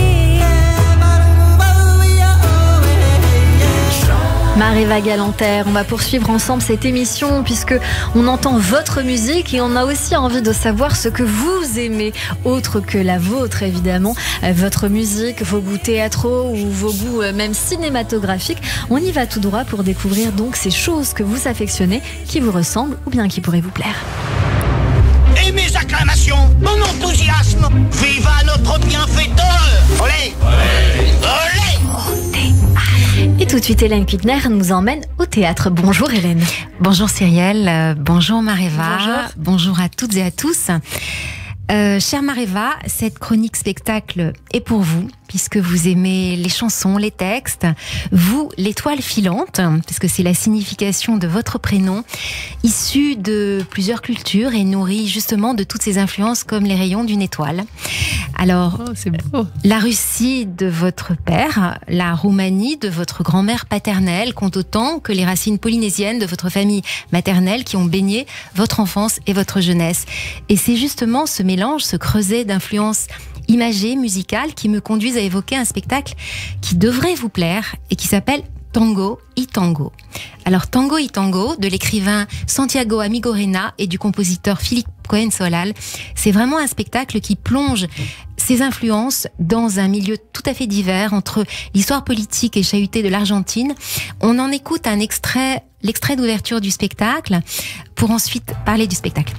[SPEAKER 2] Marie-Eva Galanter, on va poursuivre ensemble cette émission puisque on entend votre musique et on a aussi envie de savoir ce que vous aimez, autre que la vôtre évidemment, votre musique, vos goûts théâtraux ou vos goûts même cinématographiques. On y va tout droit pour découvrir donc ces choses que vous affectionnez, qui vous ressemblent ou bien qui pourraient vous plaire.
[SPEAKER 11] Et mes acclamations, mon enthousiasme, vive à notre bienfaiteur. Olé, olé, olé.
[SPEAKER 2] Et tout de suite, Hélène Kuttner nous emmène au théâtre. Bonjour Hélène.
[SPEAKER 12] Bonjour Cyrielle, bonjour Marie-Eva, bonjour à toutes et à tous. Chère Marie-Eva, cette chronique spectacle est pour vous, puisque vous aimez les chansons, les textes. Vous, l'étoile filante, parce que c'est la signification de votre prénom, issu de plusieurs cultures et nourri justement de toutes ces influences comme les rayons d'une étoile. Alors,
[SPEAKER 3] c'est beau.
[SPEAKER 12] La Russie de votre père, la Roumanie de votre grand-mère paternelle comptent autant que les racines polynésiennes de votre famille maternelle qui ont baigné votre enfance et votre jeunesse. Et c'est justement ce mélange, ce creuset d'influences imagées, musicales, qui me conduisent à évoquer un spectacle qui devrait vous plaire et qui s'appelle Tango y Tango. Alors Tango y Tango, de l'écrivain Santiago Amigorena et du compositeur Philippe Cohen-Solal, c'est vraiment un spectacle qui plonge ses influences dans un milieu tout à fait divers entre l'histoire politique et chahutée de l'Argentine. On en écoute un extrait, l'extrait d'ouverture du spectacle, pour ensuite parler du spectacle.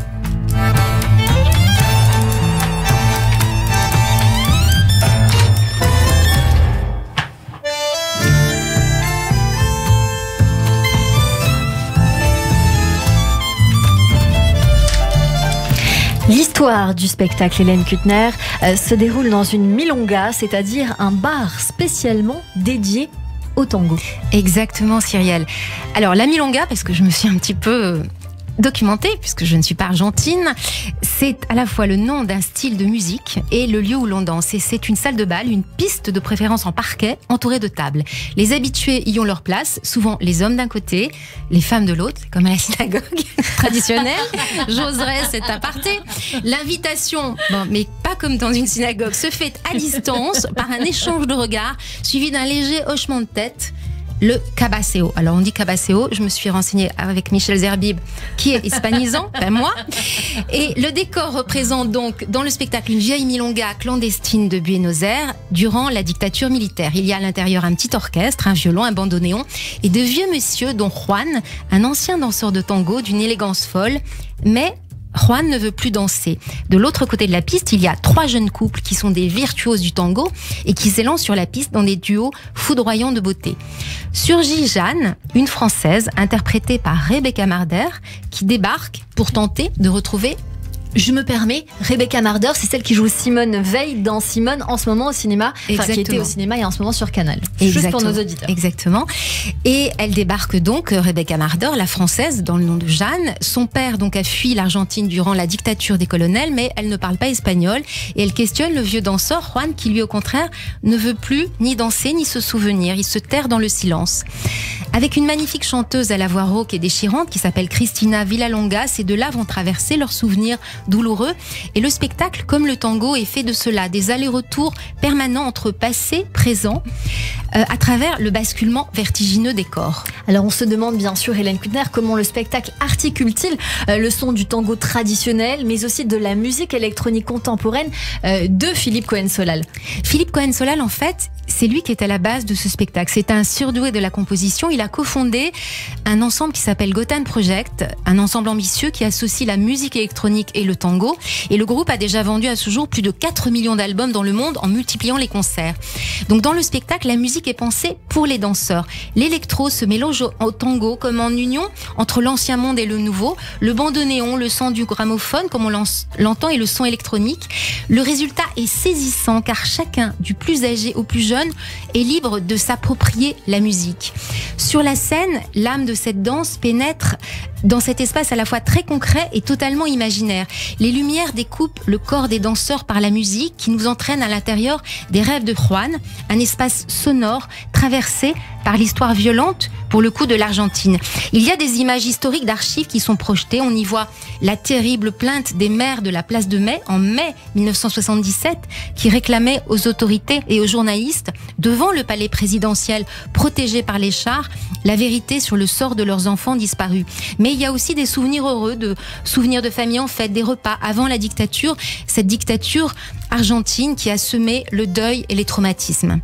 [SPEAKER 2] L'histoire du spectacle, Hélène Kuttner, se déroule dans une milonga, c'est-à-dire un bar spécialement dédié au tango.
[SPEAKER 12] Exactement, Cyrielle. Alors, la milonga, parce que je me suis un petit peu documentée, puisque je ne suis pas argentine, c'est à la fois le nom d'un style de musique et le lieu où l'on danse. Et c'est une salle de bal, une piste de préférence en parquet, entourée de tables. Les habitués y ont leur place, souvent les hommes d'un côté, les femmes de l'autre, comme à la synagogue traditionnelle. J'oserais cet aparté. L'invitation, bon, mais pas comme dans une synagogue, se fait à distance par un échange de regards, suivi d'un léger hochement de tête. Le cabaseo. Alors on dit cabaseo, je me suis renseignée avec Michel Zerbib, qui est hispanisant, ben moi. Et le décor représente donc dans le spectacle une vieille milonga clandestine de Buenos Aires durant la dictature militaire. Il y a à l'intérieur un petit orchestre, un violon, un bandoneon et de vieux messieurs dont Juan, un ancien danseur de tango d'une élégance folle, mais Juan ne veut plus danser. De l'autre côté de la piste, il y a 3 jeunes couples qui sont des virtuoses du tango et qui s'élancent sur la piste dans des duos foudroyants de beauté. Surgit Jeanne, une Française interprétée par Rebecca Marder, qui débarque pour tenter de retrouver
[SPEAKER 2] Je me permets, Rebecca Marder, c'est celle qui joue Simone Veil dans Simone en ce moment au cinéma, enfin qui était au cinéma et en ce moment sur Canal. Juste pour nos auditeurs.
[SPEAKER 12] Exactement. Et elle débarque donc, Rebecca Marder, la française, dans le nom de Jeanne. Son père donc a fui l'Argentine durant la dictature des colonels, mais elle ne parle pas espagnol et elle questionne le vieux danseur Juan qui lui au contraire ne veut plus ni danser ni se souvenir. Il se terre dans le silence. Avec une magnifique chanteuse à la voix rauque et déchirante qui s'appelle Cristina Villalonga, ces deux-là vont traverser leurs souvenirs douloureux. Et le spectacle, comme le tango, est fait de cela, des allers-retours permanents entre passé, présent, à travers le basculement vertigineux des corps.
[SPEAKER 2] Alors on se demande bien sûr, Hélène Kuttner, comment le spectacle articule-t-il le son du tango traditionnel, mais aussi de la musique électronique contemporaine de Philippe Cohen-Solal.
[SPEAKER 12] Philippe Cohen-Solal, en fait, c'est lui qui est à la base de ce spectacle. C'est un surdoué de la composition. Il a cofondé un ensemble qui s'appelle Gotan Project, un ensemble ambitieux qui associe la musique électronique et le tango. Et le groupe a déjà vendu à ce jour plus de 4 millions d'albums dans le monde en multipliant les concerts. Donc dans le spectacle, la musique est pensée pour les danseurs. L'électro se mélange au tango comme en union entre l'ancien monde et le nouveau, le bandoneon, le son du gramophone comme on l'entend et le son électronique. Le résultat est saisissant car chacun, du plus âgé au plus jeune, est libre de s'approprier la musique. Sur la scène, l'âme de cette danse pénètre dans cet espace à la fois très concret et totalement imaginaire. Les lumières découpent le corps des danseurs par la musique qui nous entraîne à l'intérieur des rêves de Juan, un espace sonore traversé par l'histoire violente, pour le coup, de l'Argentine. Il y a des images historiques d'archives qui sont projetées. On y voit la terrible plainte des maires de la place de Mai en mai 1977 qui réclamaient aux autorités et aux journalistes devant le palais présidentiel protégé par les chars la vérité sur le sort de leurs enfants disparus. Mais il y a aussi des souvenirs heureux, de souvenirs de famille en fête, des repas avant la dictature, cette dictature argentine qui a semé le deuil et les traumatismes.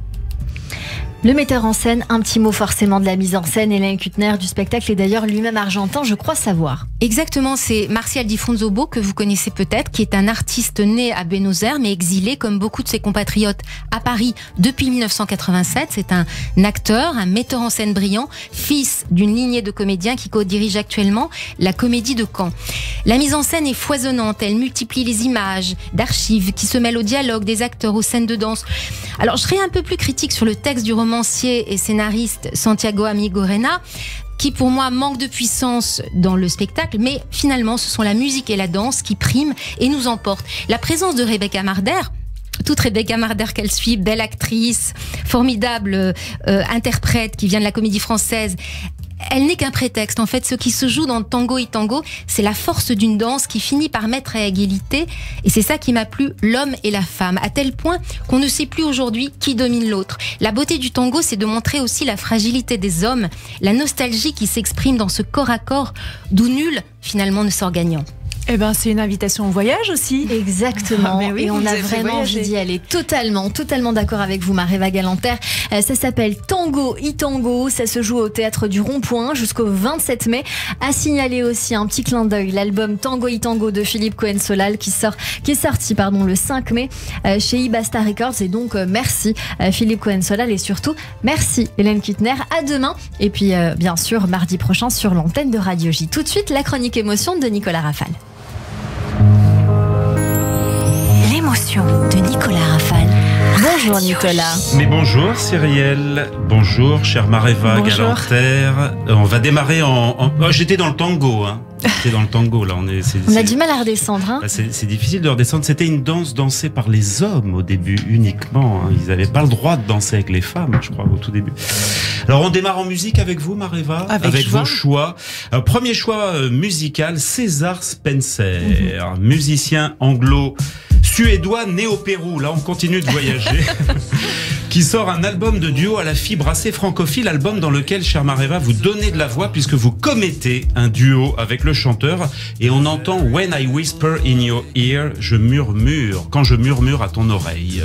[SPEAKER 2] Le metteur en scène, un petit mot forcément de la mise en scène, Hélène Kuttner, du spectacle est d'ailleurs lui-même argentin, je crois savoir.
[SPEAKER 12] Exactement, c'est Marcial Di Fonzobo que vous connaissez peut-être, qui est un artiste né à Buenos Aires mais exilé comme beaucoup de ses compatriotes à Paris depuis 1987. C'est un acteur, un metteur en scène brillant, fils d'une lignée de comédiens qui co-dirige actuellement la Comédie de Caen. La mise en scène est foisonnante, elle multiplie les images d'archives qui se mêlent au dialogue des acteurs, aux scènes de danse. Alors je serai un peu plus critique sur le texte du romancier et scénariste Santiago Amigorena, qui pour moi manque de puissance dans le spectacle, mais finalement ce sont la musique et la danse qui priment et nous emportent. La présence de Rebecca Marder, toute Rebecca Marder qu'elle suit, belle actrice, formidable interprète qui vient de la Comédie Française, elle n'est qu'un prétexte. En fait, ce qui se joue dans Tango y Tango, c'est la force d'une danse qui finit par mettre à égalité. Et c'est ça qui m'a plu, l'homme et la femme, à tel point qu'on ne sait plus aujourd'hui qui domine l'autre. La beauté du tango, c'est de montrer aussi la fragilité des hommes, la nostalgie qui s'exprime dans ce corps à corps d'où nul, finalement, ne sort gagnant.
[SPEAKER 3] Eh ben, c'est une invitation au voyage aussi.
[SPEAKER 2] Exactement.
[SPEAKER 3] Ah, oui,
[SPEAKER 2] et on a vraiment envie d'y aller. Totalement d'accord avec vous, Maréva Galanter. Ça s'appelle Tango y Tango. Ça se joue au Théâtre du Rond-Point jusqu'au 27 mai. À signaler aussi un petit clin d'œil, l'album Tango y Tango de Philippe Cohen-Solal qui est sorti le 5 mai chez Ibasta Records. Et donc, merci Philippe Cohen-Solal et surtout, merci Hélène Kuttner. À demain. Et puis, bien sûr, mardi prochain sur l'antenne de Radio J. Tout de suite, la chronique émotion de Nicolas Rafal.
[SPEAKER 13] L'émotion de Nicolas Rafal.
[SPEAKER 2] Bonjour Nicolas.
[SPEAKER 14] Mais bonjour Cyrielle, bonjour chère Maréva Galanter. On va démarrer j'étais dans le tango, hein. J'étais dans le tango là.
[SPEAKER 2] On a du mal à redescendre. Hein.
[SPEAKER 14] C'est difficile de redescendre. C'était une danse dansée par les hommes au début uniquement. Hein. Ils n'avaient pas le droit de danser avec les femmes, je crois, au tout début. Alors on démarre en musique avec vous, Maréva, avec vos choix. Premier choix musical, César Spencer, musicien anglo-suédois né au Pérou. Là, on continue de voyager. Qui sort un album de duo à la fibre assez francophile, album dans lequel, chère Maréva, vous donnez de la voix puisque vous commettez un duo avec le chanteur et on entend When I Whisper in Your Ear, je murmure, quand je murmure à ton oreille.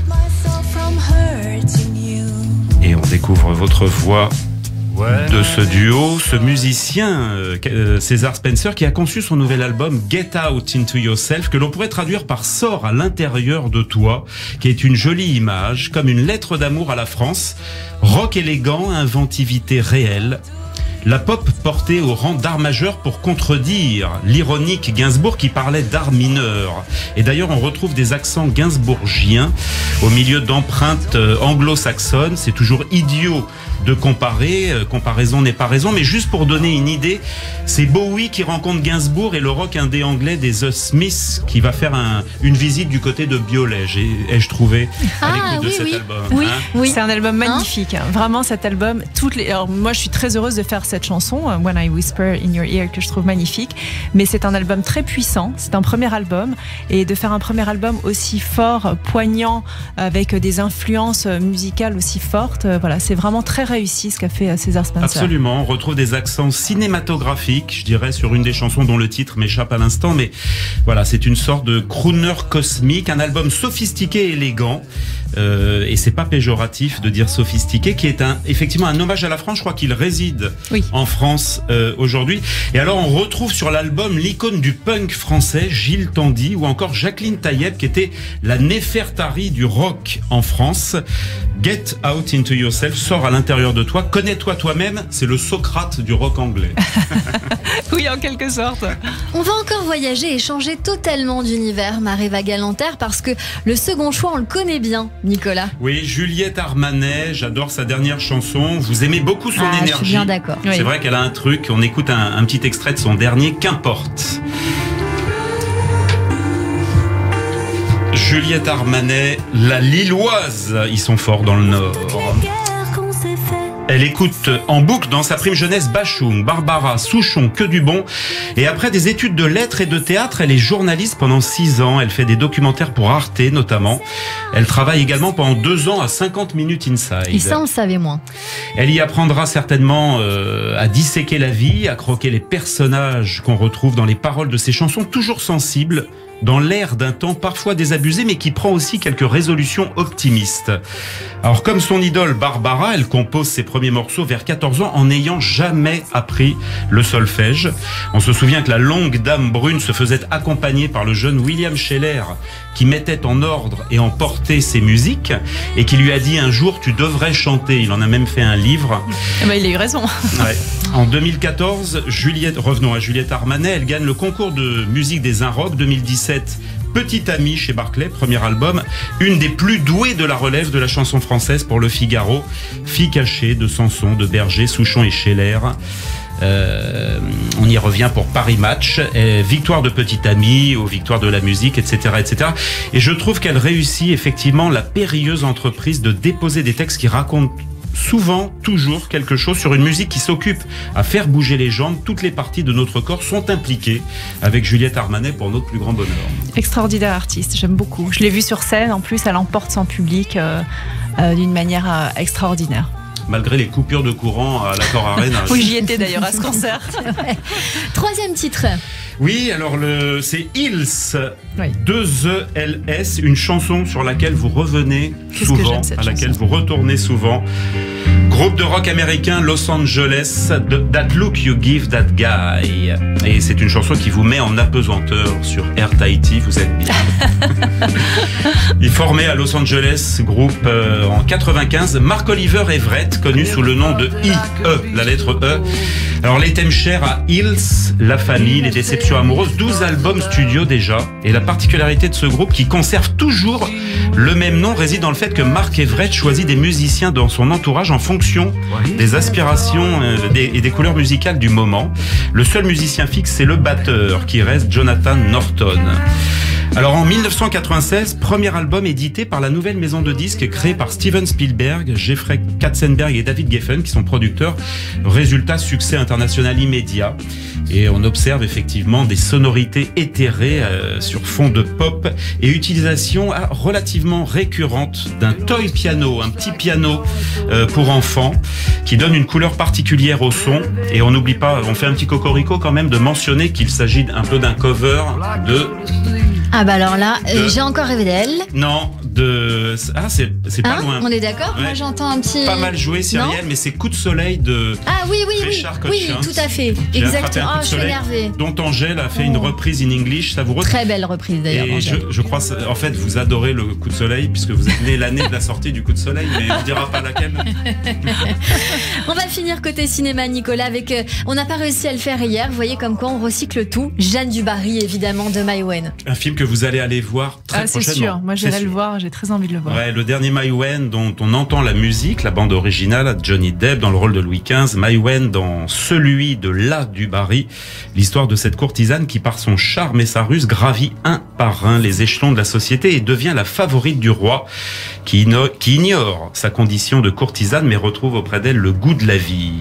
[SPEAKER 14] Et on découvre votre voix de ce duo, ce musicien César Spencer qui a conçu son nouvel album Get Out Into Yourself, que l'on pourrait traduire par Sors à l'intérieur de toi, qui est une jolie image, comme une lettre d'amour à la France, rock élégant, inventivité réelle. La pop portée au rang d'art majeur pour contredire l'ironique Gainsbourg qui parlait d'art mineur. Et d'ailleurs, on retrouve des accents gainsbourgiens au milieu d'empreintes anglo-saxonnes. C'est toujours idiot de comparer, comparaison n'est pas raison, mais juste pour donner une idée, c'est Bowie qui rencontre Gainsbourg et le rock indé anglais des The Smiths qui va faire une visite du côté de Biolay, ai-je trouvé à l'écoute de cet album.
[SPEAKER 3] Oui, oui. C'est un album magnifique. Vraiment, cet album, alors, moi, je suis très heureuse de faire cette chanson, When I Whisper in Your Ear, que je trouve magnifique, mais c'est un album très puissant, c'est un premier album, et de faire un premier album aussi fort, poignant, avec des influences musicales aussi fortes, voilà, c'est vraiment très réussi ce qu'a fait César Spencer.
[SPEAKER 14] Absolument, on retrouve des accents cinématographiques, je dirais, sur une des chansons dont le titre m'échappe à l'instant, mais voilà, c'est une sorte de crooner cosmique, un album sophistiqué et élégant, et c'est pas péjoratif de dire sophistiqué, qui est effectivement un hommage à la France. Je crois qu'il réside en France aujourd'hui. Et alors on retrouve sur l'album l'icône du punk français, Gilles Tandy, ou encore Jacqueline Taïeb, qui était la Néfertari du rock en France. Get Out Into Yourself, sors à l'intérieur de toi, connais-toi toi-même, c'est le Socrate du rock anglais.
[SPEAKER 3] Oui, en quelque sorte.
[SPEAKER 2] On va encore voyager et changer totalement d'univers, Maréva Galanter, parce que le second choix, on le connaît bien, Nicolas.
[SPEAKER 14] Oui, Juliette Armanet, j'adore sa dernière chanson. Vous aimez beaucoup son énergie.
[SPEAKER 2] Je suis bien d'accord.
[SPEAKER 14] C'est vrai qu'elle a un truc. On écoute un petit extrait de son dernier, Qu'importe. Juliette Armanet, la Lilloise, ils sont forts dans le Nord. Elle écoute en boucle dans sa prime jeunesse Bachung, Barbara, Souchon, Que du bon. Et après des études de lettres et de théâtre, elle est journaliste pendant 6 ans. Elle fait des documentaires pour Arte notamment. Elle travaille également pendant 2 ans à 50 Minutes Inside.
[SPEAKER 2] Et ça, on le savait moins.
[SPEAKER 14] Elle y apprendra certainement à disséquer la vie, à croquer les personnages qu'on retrouve dans les paroles de ses chansons, toujours sensibles, dans l'air d'un temps parfois désabusé, mais qui prend aussi quelques résolutions optimistes. Alors, comme son idole Barbara, elle compose ses premiers morceaux vers 14 ans en n'ayant jamais appris le solfège. On se souvient que la longue dame brune se faisait accompagner par le jeune William Scheller, qui mettait en ordre et en portée ses musiques, et qui lui a dit un jour, tu devrais chanter. Il en a même fait un livre.
[SPEAKER 3] Il a eu raison.
[SPEAKER 14] Ouais. En 2014, revenons à Juliette Armanet, elle gagne le concours de musique des Inrocks 2017. Petite amie chez Barclay, premier album, une des plus douées de la relève de la chanson française pour Le Figaro, fille cachée de Sanson, de Berger, Souchon et Scheller. On y revient pour Paris Match, victoire de Petite Amie, aux victoires de la musique, etc., etc. Et je trouve qu'elle réussit effectivement la périlleuse entreprise de déposer des textes qui racontent souvent, toujours quelque chose sur une musique qui s'occupe à faire bouger les jambes. Toutes les parties de notre corps sont impliquées avec Juliette Armanet pour notre plus grand bonheur.
[SPEAKER 3] Extraordinaire artiste, j'aime beaucoup. Je l'ai vue sur scène, en plus elle emporte son public d'une manière extraordinaire.
[SPEAKER 14] Malgré les coupures de courant à l'Accor Arena.
[SPEAKER 3] Oui, j'y étais d'ailleurs à ce concert.
[SPEAKER 2] Troisième titre.
[SPEAKER 14] Oui, alors c'est Hills, 2ELS, une chanson sur laquelle vous revenez souvent, à laquelle vous retournez souvent. Groupe de rock américain Los Angeles, That Look You Give That Guy. Et c'est une chanson qui vous met en apesanteur sur Air Tahiti, vous êtes bien. Il formait à Los Angeles, groupe en 95, Mark Oliver Everett, connu sous le nom de IE, la lettre E. Alors les thèmes chers à Hills, la famille, les déceptions amoureuses, 12 albums studio déjà. Et la particularité de ce groupe qui conserve toujours le même nom réside dans le fait que Mark Everett choisit des musiciens dans son entourage en fonction des aspirations et des couleurs musicales du moment. Le seul musicien fixe, c'est le batteur qui reste Jonathan Norton. Alors en 1996, premier album édité par la nouvelle maison de disques créée par Steven Spielberg, Jeffrey Katzenberg et David Geffen qui sont producteurs. Résultat, succès international immédiat. Et on observe effectivement des sonorités éthérées sur fond de pop et utilisation relativement récurrente d'un toy piano, un petit piano pour enfants qui donne une couleur particulière au son. Et on n'oublie pas, on fait un petit cocorico quand même de mentionner qu'il s'agit un peu d'un cover de...
[SPEAKER 2] Ah bah alors là, j'ai encore rêvé d'elle.
[SPEAKER 14] Non, c'est pas loin.
[SPEAKER 2] On est d'accord.
[SPEAKER 14] Ouais.
[SPEAKER 2] Moi j'entends un petit.
[SPEAKER 14] Pas mal joué, Cyrielle, mais c'est Coup de soleil de.
[SPEAKER 2] Ah oui,
[SPEAKER 14] Richard
[SPEAKER 2] oui,
[SPEAKER 14] Cochins.
[SPEAKER 2] tout à fait.
[SPEAKER 14] J'ai
[SPEAKER 2] Exactement.
[SPEAKER 14] attrapé un coup de
[SPEAKER 2] Je suis
[SPEAKER 14] soleil
[SPEAKER 2] énervée.
[SPEAKER 14] Dont Angèle a fait une reprise in English savoureuse.
[SPEAKER 2] Très belle reprise d'ailleurs.
[SPEAKER 14] Et je crois, en fait, vous adorez le Coup de soleil puisque vous êtes né l'année de la sortie du Coup de soleil, mais on ne dira pas laquelle.
[SPEAKER 2] On va finir côté cinéma, Nicolas, avec. On n'a pas réussi à le faire hier. Vous voyez comme quoi on recycle tout. Jeanne du Barry, évidemment, de Maïwenn.
[SPEAKER 14] Un film que vous allez aller voir très prochainement.
[SPEAKER 3] C'est sûr. Moi, j'irai le voir. J'ai très envie de le voir.
[SPEAKER 14] Ouais, le dernier Maïwenn dont on entend la musique, la bande originale, Johnny Depp dans le rôle de Louis XV, Maïwenn dans celui de la du Barry, l'histoire de cette courtisane qui par son charme et sa ruse gravit un par un les échelons de la société et devient la favorite du roi qui ignore sa condition de courtisane mais retrouve auprès d'elle le goût de la vie.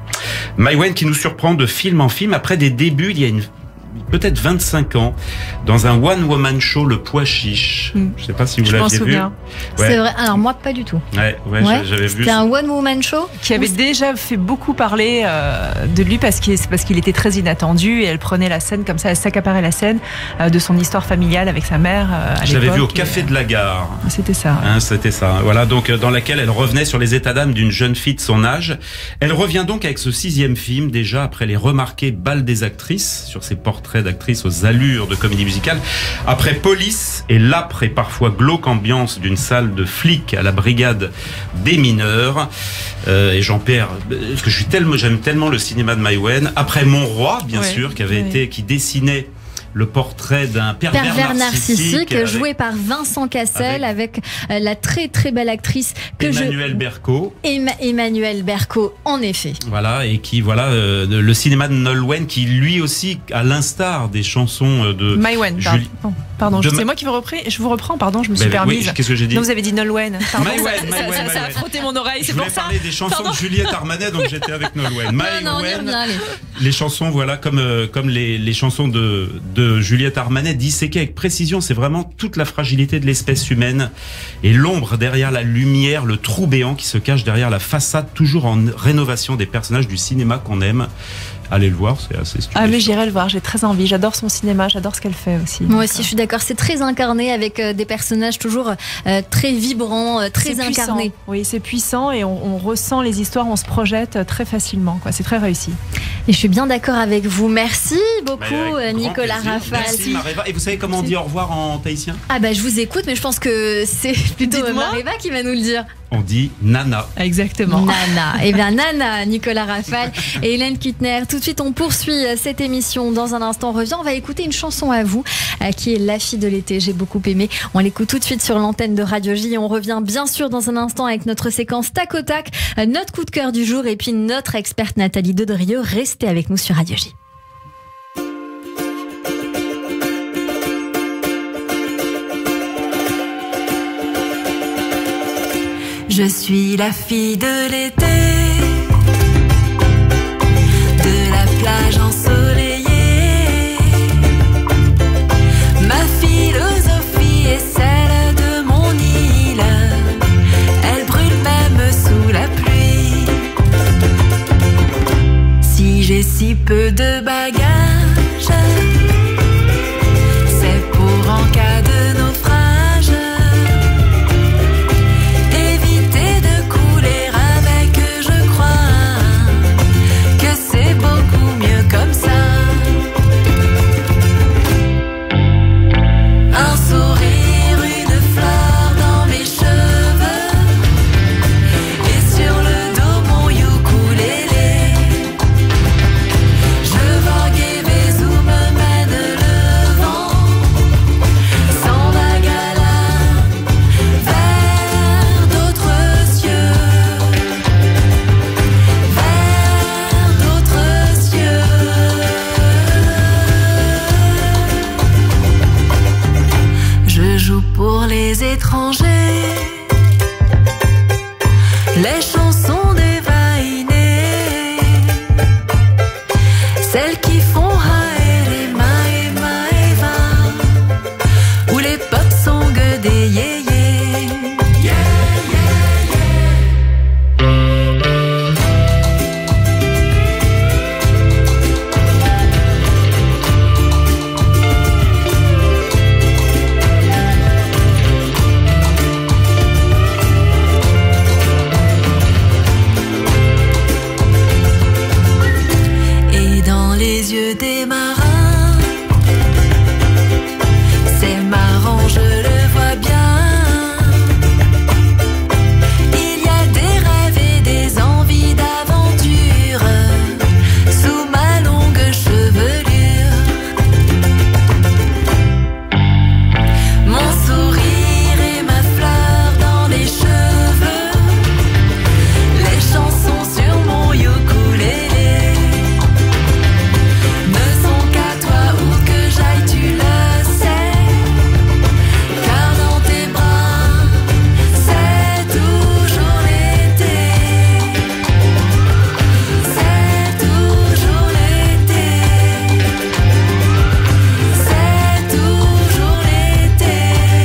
[SPEAKER 14] Maïwenn qui nous surprend de film en film après des débuts il y a peut-être 25 ans, dans un one-woman show, Le Pois Chiche. Je ne sais pas si vous l'aviez vu.
[SPEAKER 2] Ouais. C'est vrai. Alors moi, pas du tout.
[SPEAKER 14] Ouais. J'avais vu.
[SPEAKER 2] C'était un one-woman show
[SPEAKER 3] qui avait déjà fait beaucoup parler de lui parce qu'il était très inattendu et elle prenait la scène comme ça, elle s'accaparait la scène de son histoire familiale avec sa mère.
[SPEAKER 14] Je l'avais vu au Café de la Gare.
[SPEAKER 3] C'était ça. Ouais.
[SPEAKER 14] C'était ça. Voilà, donc dans laquelle elle revenait sur les états d'âme d'une jeune fille de son âge. Elle revient donc avec ce 6e film, déjà après les remarqués Bal des actrices, sur ses portraits d'actrices aux allures de comédie musicale, après Police et l'âpre et parfois glauque ambiance d'une salle de flics à la brigade des mineurs. Et j'en perds, parce que j'aime tellement le cinéma de Maïwenn. Après Mon Roi, bien sûr, qui dessinait le portrait d'un pervers narcissique
[SPEAKER 2] joué par Vincent Cassel avec la très très belle actrice
[SPEAKER 14] Emmanuelle Berco.
[SPEAKER 2] Emmanuelle Berco, en effet.
[SPEAKER 14] Voilà, et qui le cinéma de Nolwenn qui lui aussi, à l'instar des chansons de
[SPEAKER 3] Maïwenn. Pardon, c'est moi qui vous reprends, pardon, je me suis permise.
[SPEAKER 14] Oui, qu'est-ce que j'ai dit?
[SPEAKER 3] Non, vous avez dit Nolwenn.
[SPEAKER 14] Maïwenn.
[SPEAKER 3] Ça a frotté mon oreille, c'est pour ça.
[SPEAKER 14] Je voulais parler des chansons de Juliette Armanet, donc j'étais avec Nolwenn. Maïwenn, les chansons, voilà, comme les chansons de Juliette Armanet, disséquées avec précision. C'est vraiment toute la fragilité de l'espèce humaine et l'ombre derrière la lumière, le trou béant qui se cache derrière la façade, toujours en rénovation des personnages du cinéma qu'on aime. Allez le voir, c'est assez stupéfiant.
[SPEAKER 3] Ah mais j'irai le voir, j'ai très envie, j'adore son cinéma, j'adore ce qu'elle fait aussi.
[SPEAKER 2] Moi aussi je suis d'accord, c'est très incarné avec des personnages toujours très vibrants, très incarnés.
[SPEAKER 3] Oui, c'est puissant et on ressent les histoires, on se projette très facilement, quoi. C'est très réussi.
[SPEAKER 2] Et je suis bien d'accord avec vous, merci beaucoup Nicolas Rafal.
[SPEAKER 14] Merci Maréva, et vous savez comment on dit au revoir en tahitien?
[SPEAKER 2] Ah bah je vous écoute, mais je pense que c'est plutôt Maréva qui va nous le dire.
[SPEAKER 14] On dit Nana.
[SPEAKER 3] Exactement.
[SPEAKER 2] Nana. Eh bien, Nana, Nicolas Rafal et Hélène Kuttner. Tout de suite, on poursuit cette émission. Dans un instant, on revient. On va écouter une chanson à vous, qui est La fille de l'été. J'ai beaucoup aimé. On l'écoute tout de suite sur l'antenne de Radio J. Et on revient bien sûr dans un instant avec notre séquence tac au tac, notre coup de cœur du jour et puis notre experte Nathalie Dedrieux. Restez avec nous sur Radio J.
[SPEAKER 10] Je suis la fille de l'été, de la plage ensoleillée. Ma philosophie est celle de mon île, elle brûle même sous la pluie. Si j'ai si peu de bagages, c'est pour en cas de naufrage. Je vogue et vais où me mène les yeux des marins. C'est marrant, je le vois bien. Il y a des rêves et des envies d'aventure sous ma longue chevelure. Mon sourire et ma fleur dans les cheveux, les chansons sur mon ukulélé ne sont qu'à toi où que j'aille, tu le sais. Car dans tes bras, c'est toujours l'été. C'est toujours l'été. C'est toujours l'été.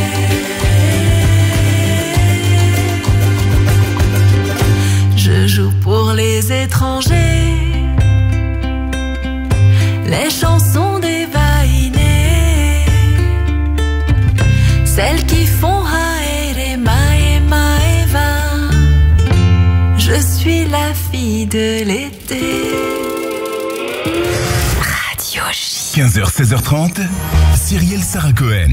[SPEAKER 10] Je joue pour les étrangers les chansons des vainées, celles qui font haere mae mae va. Je suis la fille de l'été.
[SPEAKER 1] Radio J. 15h, 16h30, Cyrielle Sarah Cohen.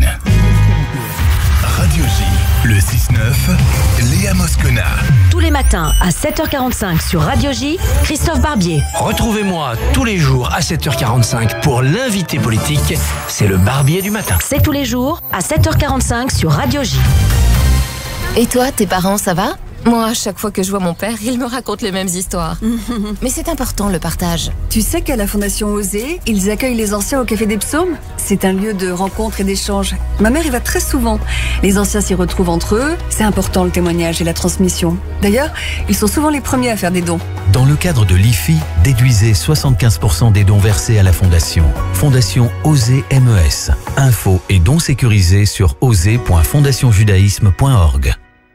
[SPEAKER 1] Radio J, le 6-9, Léa Moscona.
[SPEAKER 15] Tous les matins à 7h45 sur Radio J, Christophe Barbier.
[SPEAKER 16] Retrouvez-moi tous les jours à 7h45 pour l'invité politique. C'est le Barbier du matin.
[SPEAKER 15] C'est tous les jours à 7h45 sur Radio J.
[SPEAKER 17] Et toi, tes parents, ça va ? Moi, à chaque fois que je vois mon père, il me raconte les mêmes histoires. Mais c'est important, le partage.
[SPEAKER 18] Tu sais qu'à la Fondation Osée, ils accueillent les anciens au Café des Psaumes. C'est un lieu de rencontre et d'échange. Ma mère y va très souvent. Les anciens s'y retrouvent entre eux. C'est important, le témoignage et la transmission. D'ailleurs, ils sont souvent les premiers à faire des dons.
[SPEAKER 19] Dans le cadre de l'IFI, déduisez 75% des dons versés à la Fondation. Fondation Osée MES. Infos et dons sécurisés sur osée.fondationjudaïsme.org.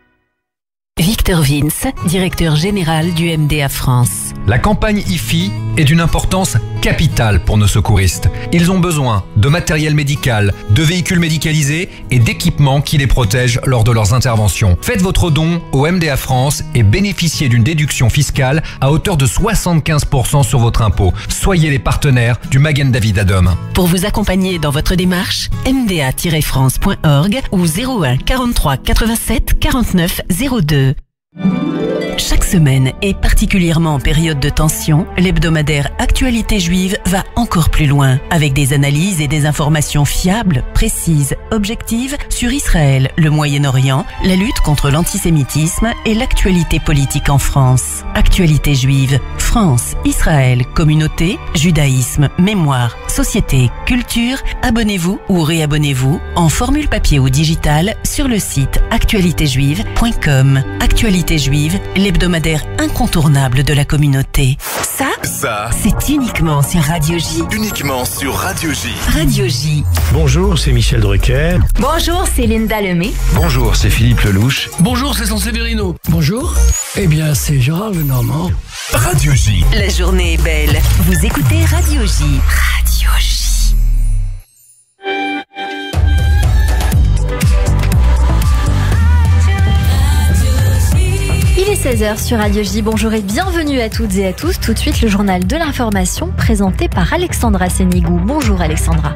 [SPEAKER 15] Victor Vince, directeur général du MDA France.
[SPEAKER 20] La campagne IFI est d'une importance capitale pour nos secouristes. Ils ont besoin de matériel médical, de véhicules médicalisés et d'équipements qui les protègent lors de leurs interventions. Faites votre don au MDA France et bénéficiez d'une déduction fiscale à hauteur de 75% sur votre impôt. Soyez les partenaires du Magen David Adom.
[SPEAKER 15] Pour vous accompagner dans votre démarche, mda-france.org ou 01 43 87 49 02. Chaque semaine, et particulièrement en période de tension, l'hebdomadaire Actualité Juive va encore plus loin, avec des analyses et des informations fiables, précises, objectives sur Israël, le Moyen-Orient, la lutte contre l'antisémitisme et l'actualité politique en France. Actualité Juive, France, Israël, communauté, judaïsme, mémoire, société, culture. Abonnez-vous ou réabonnez-vous en formule papier ou digital sur le site actualitéjuive.com. Actualité Juive, l'hebdomadaire incontournable de la communauté. Ça, c'est uniquement sur Radio J.
[SPEAKER 1] Uniquement sur Radio J.
[SPEAKER 15] Radio J.
[SPEAKER 16] Bonjour, c'est Michel Drucker.
[SPEAKER 15] Bonjour, c'est Linda Lemay.
[SPEAKER 20] Bonjour, c'est Philippe Lelouch.
[SPEAKER 16] Bonjour, c'est Sanseverino. Bonjour. Eh bien, c'est Gérard Lenormand.
[SPEAKER 1] Radio J.
[SPEAKER 15] La journée est belle. Vous écoutez Radio J. Radio J. Il est 16h sur Radio J. Bonjour et bienvenue à toutes et à tous. Tout de suite, le journal de l'information présenté par Alexandra Sénigou. Bonjour Alexandra.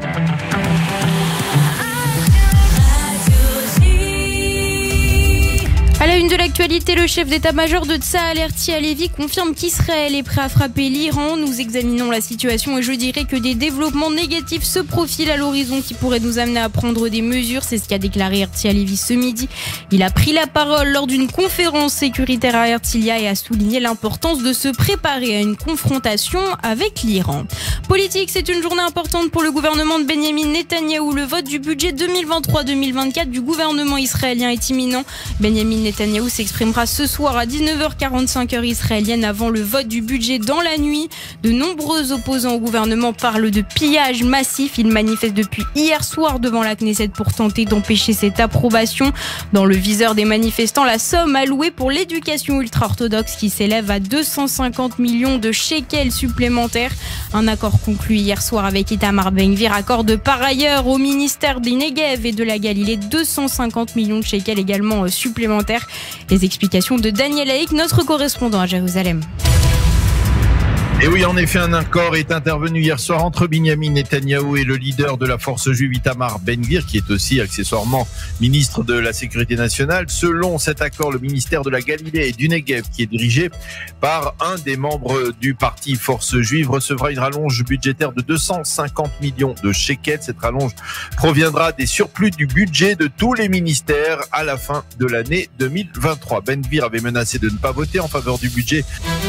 [SPEAKER 4] À la une de l'actualité, le chef d'état-major de Tsahal, Herzi Halevi, confirme qu'Israël est prêt à frapper l'Iran. Nous examinons la situation et je dirais que des développements négatifs se profilent à l'horizon qui pourraient nous amener à prendre des mesures. C'est ce qu'a déclaré Herzi Halevi ce midi. Il a pris la parole lors d'une conférence sécuritaire à Herzliya et a souligné l'importance de se préparer à une confrontation avec l'Iran. Politique, c'est une journée importante pour le gouvernement de Benyamin Netanyahou. Le vote du budget 2023-2024 du gouvernement israélien est imminent. Benyamin Netanyahou s'exprimera ce soir à 19h45 heure israélienne avant le vote du budget dans la nuit. De nombreux opposants au gouvernement parlent de pillage massif. Ils manifestent depuis hier soir devant la Knesset pour tenter d'empêcher cette approbation. Dans le viseur des manifestants, la somme allouée pour l'éducation ultra-orthodoxe qui s'élève à 250 millions de shekels supplémentaires. Un accord conclu hier soir avec Itamar Ben-Gvir accorde par ailleurs au ministère des Negev et de la Galilée 250 millions de shekels également supplémentaires. Les explications de Daniel Haïk, notre correspondant à Jérusalem.
[SPEAKER 21] Et oui, en effet, un accord est intervenu hier soir entre Binyamin Netanyahou et le leader de la force juive Itamar Ben-Gvir, qui est aussi accessoirement ministre de la Sécurité nationale. Selon cet accord, le ministère de la Galilée et du Negev, qui est dirigé par un des membres du parti Force juive, recevra une rallonge budgétaire de 250 millions de shekels. Cette rallonge proviendra des surplus du budget de tous les ministères à la fin de l'année 2023. Ben-Gvir avait menacé de ne pas voter en faveur du budget.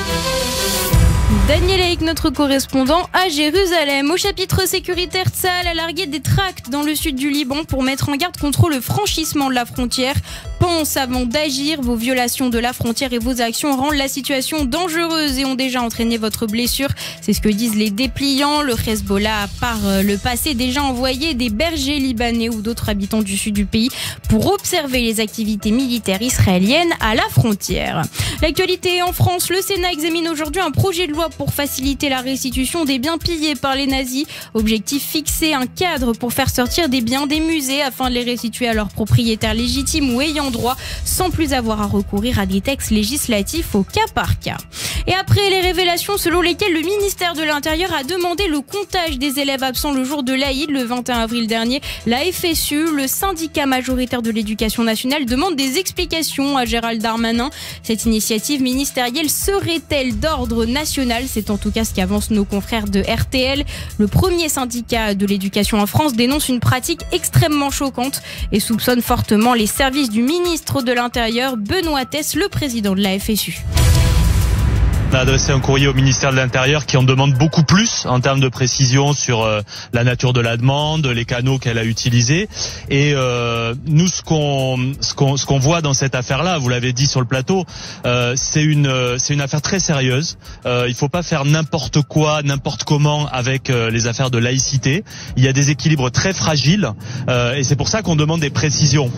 [SPEAKER 4] Daniel Haïk, notre correspondant à Jérusalem. Au chapitre sécuritaire, Tsahal a largué des tracts dans le sud du Liban pour mettre en garde contre le franchissement de la frontière. Pense avant d'agir, vos violations de la frontière et vos actions rendent la situation dangereuse et ont déjà entraîné votre blessure. C'est ce que disent les dépliants. Le Hezbollah a par le passé déjà envoyé des bergers libanais ou d'autres habitants du sud du pays pour observer les activités militaires israéliennes à la frontière. L'actualité en France, le Sénat examine aujourd'hui un projet de loi pour faciliter la restitution des biens pillés par les nazis. Objectif, fixer un cadre pour faire sortir des biens des musées afin de les restituer à leurs propriétaires légitimes ou ayant droit sans plus avoir à recourir à des textes législatifs au cas par cas. Et après les révélations selon lesquelles le ministère de l'Intérieur a demandé le comptage des élèves absents le jour de l'Aïd, le 21 avril dernier, la FSU, le syndicat majoritaire de l'éducation nationale, demande des explications à Gérald Darmanin. Cette initiative ministérielle serait-elle d'ordre national ? C'est en tout cas ce qu'avancent nos confrères de RTL. Le premier syndicat de l'éducation en France dénonce une pratique extrêmement choquante et soupçonne fortement les services du ministre de l'Intérieur, Benoît Tess, le président de la FSU.
[SPEAKER 22] On a adressé un courrier au ministère de l'Intérieur qui en demande beaucoup plus en termes de précision sur la nature de la demande, les canaux qu'elle a utilisés. Et nous, ce qu'on voit dans cette affaire-là, vous l'avez dit sur le plateau, c'est une affaire très sérieuse. Il faut pas faire n'importe quoi, n'importe comment avec les affaires de laïcité. Il y a des équilibres très fragiles et c'est pour ça qu'on demande des précisions.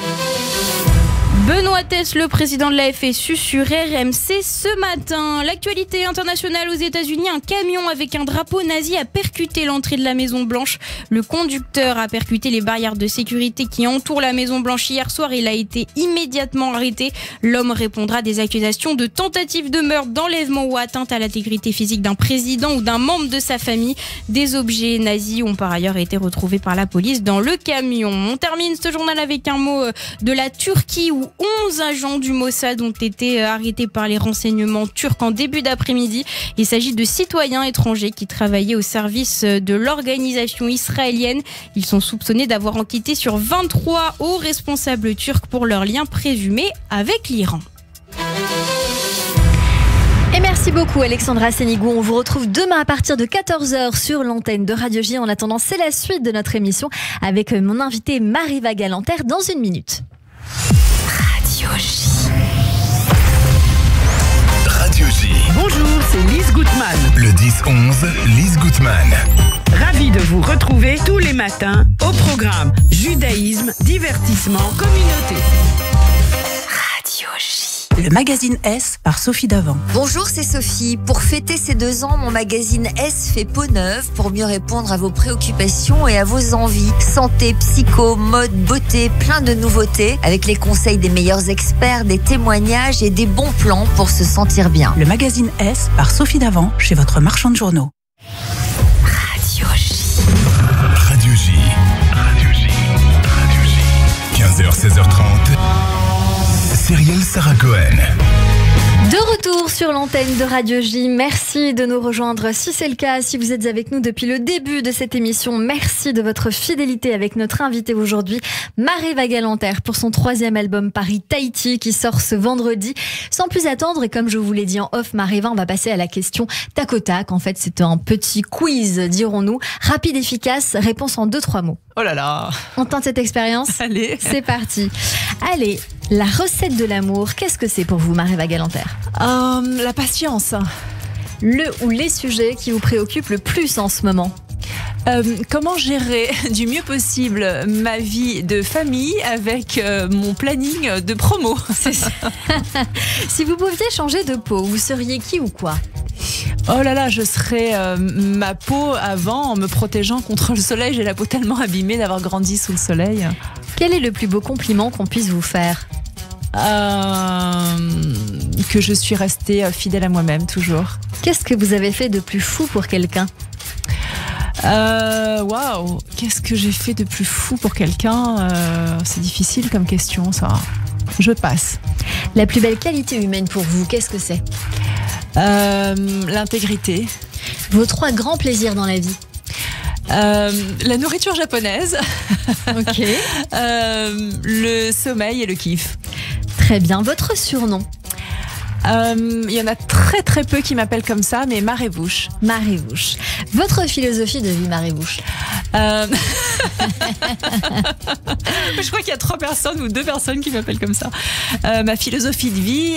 [SPEAKER 4] Benoît Tess, le président de la FSU sur RMC ce matin. L'actualité internationale aux États-Unis, un camion avec un drapeau nazi a percuté l'entrée de la Maison Blanche. Le conducteur a percuté les barrières de sécurité qui entourent la Maison Blanche hier soir. Il a été immédiatement arrêté. L'homme répondra à des accusations de tentative de meurtre, d'enlèvement ou atteinte à l'intégrité physique d'un président ou d'un membre de sa famille. Des objets nazis ont par ailleurs été retrouvés par la police dans le camion. On termine ce journal avec un mot de la Turquie où 11 agents du Mossad ont été arrêtés par les renseignements turcs en début d'après-midi. Il s'agit de citoyens étrangers qui travaillaient au service de l'organisation israélienne. Ils sont soupçonnés d'avoir enquêté sur 23 hauts responsables turcs pour leurs liens présumés avec l'Iran.
[SPEAKER 2] Et merci beaucoup Alexandra Sénigou. On vous retrouve demain à partir de 14h sur l'antenne de Radio J. En attendant, c'est la suite de notre émission avec mon invité Mariva Galanter dans une minute.
[SPEAKER 1] Radio J. Radio J.
[SPEAKER 23] Bonjour, c'est Lise Gutmann.
[SPEAKER 1] Le 10-11, Lise Gutmann.
[SPEAKER 23] Ravie de vous retrouver tous les matins au programme Judaïsme, divertissement, communauté.
[SPEAKER 1] Radio J.
[SPEAKER 24] Le magazine S par Sophie Davant.
[SPEAKER 25] Bonjour, c'est Sophie. Pour fêter ses 2 ans, mon magazine S fait peau neuve pour mieux répondre à vos préoccupations et à vos envies. Santé, psycho, mode, beauté, plein de nouveautés avec les conseils des meilleurs experts, des témoignages et des bons plans pour se sentir bien.
[SPEAKER 24] Le magazine S par Sophie Davant chez votre marchand de journaux.
[SPEAKER 1] Radio J. Radio J. Radio J. Radio J. 15h, 16h30. Cyrielle Sarah Cohen.
[SPEAKER 2] De retour sur l'antenne de Radio J. Merci de nous rejoindre si c'est le cas, si vous êtes avec nous depuis le début de cette émission. Merci de votre fidélité avec notre invité aujourd'hui, Mariva Galanter, pour son 3e album Paris Tahiti qui sort ce vendredi. Sans plus attendre, et comme je vous l'ai dit en off, Mariva, on va passer à la question tac au tac. En fait, c'est un petit quiz, dirons-nous. Rapide, efficace, réponse en 2-3 mots.
[SPEAKER 3] Oh là là!
[SPEAKER 2] On tente cette expérience?
[SPEAKER 3] Allez!
[SPEAKER 2] C'est parti. Allez, la recette de l'amour, qu'est-ce que c'est pour vous, Mariva Galanter?
[SPEAKER 3] La patience.
[SPEAKER 2] Le ou les sujets qui vous préoccupent le plus en ce moment?
[SPEAKER 3] Comment gérer du mieux possible ma vie de famille avec mon planning de promo?
[SPEAKER 2] C'est ça. Si vous pouviez changer de peau, vous seriez qui ou quoi?
[SPEAKER 3] Oh là là, je serais ma peau avant en me protégeant contre le soleil. J'ai la peau tellement abîmée d'avoir grandi sous le soleil.
[SPEAKER 2] Quel est le plus beau compliment qu'on puisse vous faire?
[SPEAKER 3] que je suis restée fidèle à moi-même toujours.
[SPEAKER 2] Qu'est-ce que vous avez fait de plus fou pour quelqu'un ?
[SPEAKER 3] Waouh, qu'est-ce que j'ai fait de plus fou pour quelqu'un ? C'est difficile comme question, ça. Je passe.
[SPEAKER 2] La plus belle qualité humaine pour vous, qu'est-ce que c'est ?
[SPEAKER 3] L'intégrité.
[SPEAKER 2] Vos 3 grands plaisirs dans la vie ?
[SPEAKER 3] La nourriture japonaise.
[SPEAKER 2] Ok.
[SPEAKER 3] Le sommeil et le kiff.
[SPEAKER 2] Très bien. Votre surnom ?
[SPEAKER 3] Il y en a très très peu qui m'appellent comme ça, mais Marée-Bouche.
[SPEAKER 2] Marée-Bouche. Votre philosophie de vie, Marée-Bouche ?
[SPEAKER 3] Je crois qu'il y a 3 personnes ou 2 personnes qui m'appellent comme ça. Ma philosophie de vie,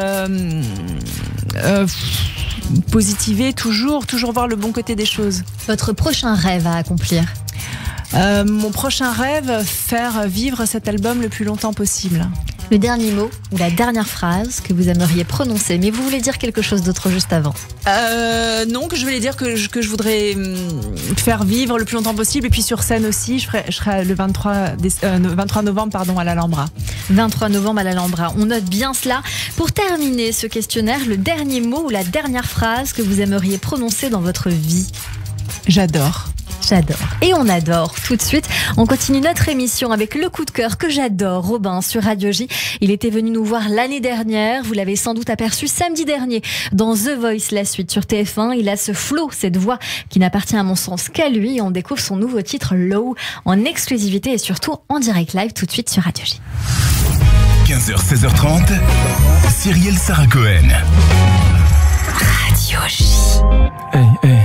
[SPEAKER 3] positiver, toujours voir le bon côté des choses.
[SPEAKER 2] Votre prochain rêve à accomplir ?
[SPEAKER 3] Mon prochain rêve, faire vivre cet album le plus longtemps possible.
[SPEAKER 2] Le dernier mot ou la dernière phrase que vous aimeriez prononcer, mais vous voulez dire quelque chose d'autre juste avant ?
[SPEAKER 3] Non, que je voulais dire que je voudrais faire vivre le plus longtemps possible, et puis sur scène aussi, je serai le 23 novembre à l'Alhambra.
[SPEAKER 2] 23 novembre à l'Alhambra, on note bien cela. Pour terminer ce questionnaire, le dernier mot ou la dernière phrase que vous aimeriez prononcer dans votre vie ?
[SPEAKER 3] J'adore.
[SPEAKER 2] J'adore. Et on adore. Tout de suite, on continue notre émission avec le coup de cœur que j'adore, Robin, sur Radio J. Il était venu nous voir l'année dernière. Vous l'avez sans doute aperçu samedi dernier dans The Voice, la suite sur TF1. Il a ce flow, cette voix qui n'appartient à mon sens qu'à lui. On découvre son nouveau titre, Low, en exclusivité et surtout en direct live tout de suite sur Radio J.
[SPEAKER 1] 15h, 16h30, Cyrielle Sarah Cohen.
[SPEAKER 2] Radio J.
[SPEAKER 5] Hey, hey.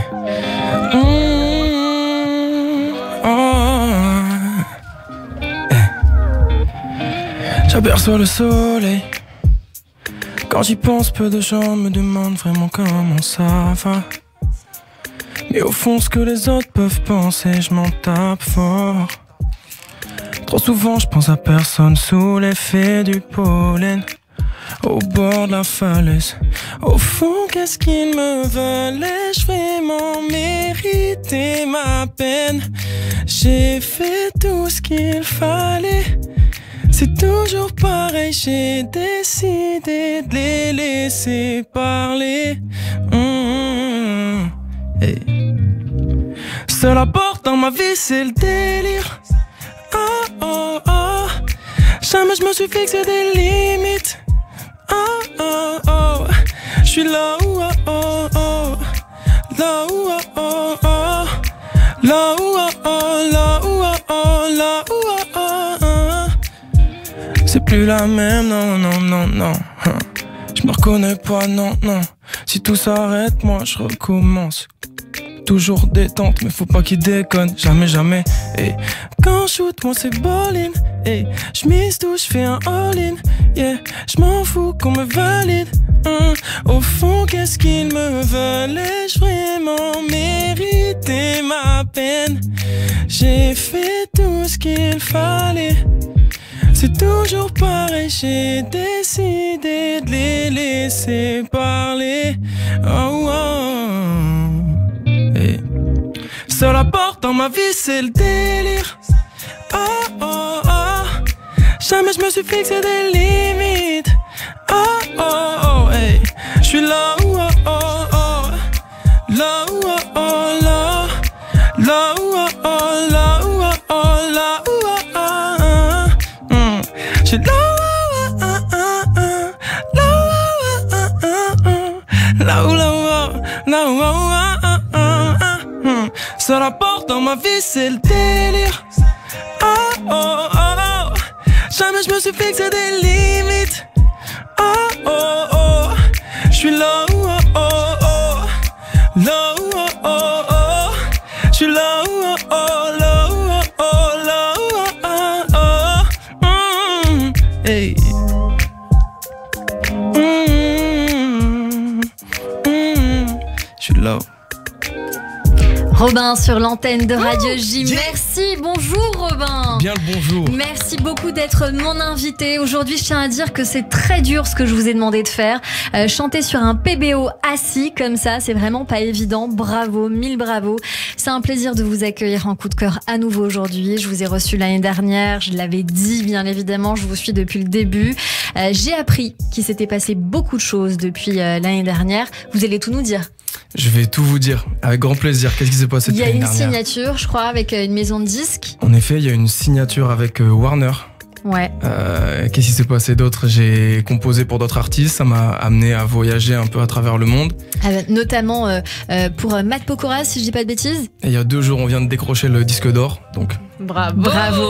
[SPEAKER 5] J'aperçois le soleil. Quand j'y pense, peu de gens me demandent vraiment comment ça va. Mais au fond, ce que les autres peuvent penser, je m'en tape fort. Trop souvent, je pense à personne sous l'effet du pollen. Au bord de la falaise. Au fond, qu'est-ce qu'ils me veulent? Ai-je vraiment mérité ma peine? J'ai fait tout ce qu'il fallait. C'est toujours pareil, j'ai décidé de les laisser parler. Hey. Seul apport dans ma vie, c'est le délire. Oh, oh, oh. Jamais je me suis fixé des limites. Oh, oh, oh. J'suis là où, oh, oh, oh. Là où, oh, oh, oh. Là où, oh, oh. Là où, oh, oh. Là où, oh, oh, oh. C'est plus la même, non, non, non, non. Je me reconnais pas, non, non. Si tout s'arrête, moi je recommence. Toujours détente, mais faut pas qu'il déconne. Jamais, jamais. Et quand je shoot, moi c'est ball-in. Et je mise tout, je fais un all-in. Yeah, je m'en fous qu'on me valide. Au fond, qu'est-ce qu'ils me veulent? Ai-je vraiment mérité ma peine? J'ai fait tout ce qu'il fallait. C'est toujours pareil, j'ai décidé de les laisser parler. Oh, oh. Hey. Seul apport dans ma vie, c'est le délire. Oh, oh, oh. Jamais je me suis fixé des limites. Oh, oh, oh, hey. J'suis là où, oh, oh, oh. Là où, oh, oh, là. Là où, oh, oh, là où, oh, oh, là où, oh, oh. J'suis là où, là où, là où, seul apport dans ma vie, c'est le délire. Oh, oh, oh. Jamais je me suis fixé des limites. Oh, oh, oh. J'suis là où, oh, oh, oh. Là où, oh, oh, oh. J'suis là où, oh, oh, là où, oh, oh, là où, oh, oh, oh. Hey. J'suis là.
[SPEAKER 2] Robin sur l'antenne de Radio J. Merci, bonjour Robin.
[SPEAKER 5] Bien le bonjour.
[SPEAKER 2] Merci beaucoup d'être mon invité. Aujourd'hui, je tiens à dire que c'est très dur ce que je vous ai demandé de faire. Chanter sur un PBO assis comme ça, c'est vraiment pas évident. Bravo, mille bravo. C'est un plaisir de vous accueillir en coup de cœur à nouveau aujourd'hui. Je vous ai reçu l'année dernière, je l'avais dit bien évidemment, je vous suis depuis le début. J'ai appris qu'il s'était passé beaucoup de choses depuis l'année dernière. Vous allez tout nous dire.
[SPEAKER 5] Je vais tout vous dire, avec grand plaisir. Qu'est-ce qui s'est passé depuis l'année dernière ?
[SPEAKER 2] Il y a une signature, je crois, avec une maison de disques.
[SPEAKER 5] En effet, il y a une signature avec Warner.
[SPEAKER 2] Ouais.
[SPEAKER 5] Qu'est-ce qui s'est passé d'autre ? J'ai composé pour d'autres artistes, ça m'a amené à voyager un peu à travers le monde.
[SPEAKER 2] Notamment pour Matt Pokora, si je dis pas de bêtises.
[SPEAKER 5] Et il y a 2 jours, on vient de décrocher le disque d'or, donc...
[SPEAKER 2] Bravo.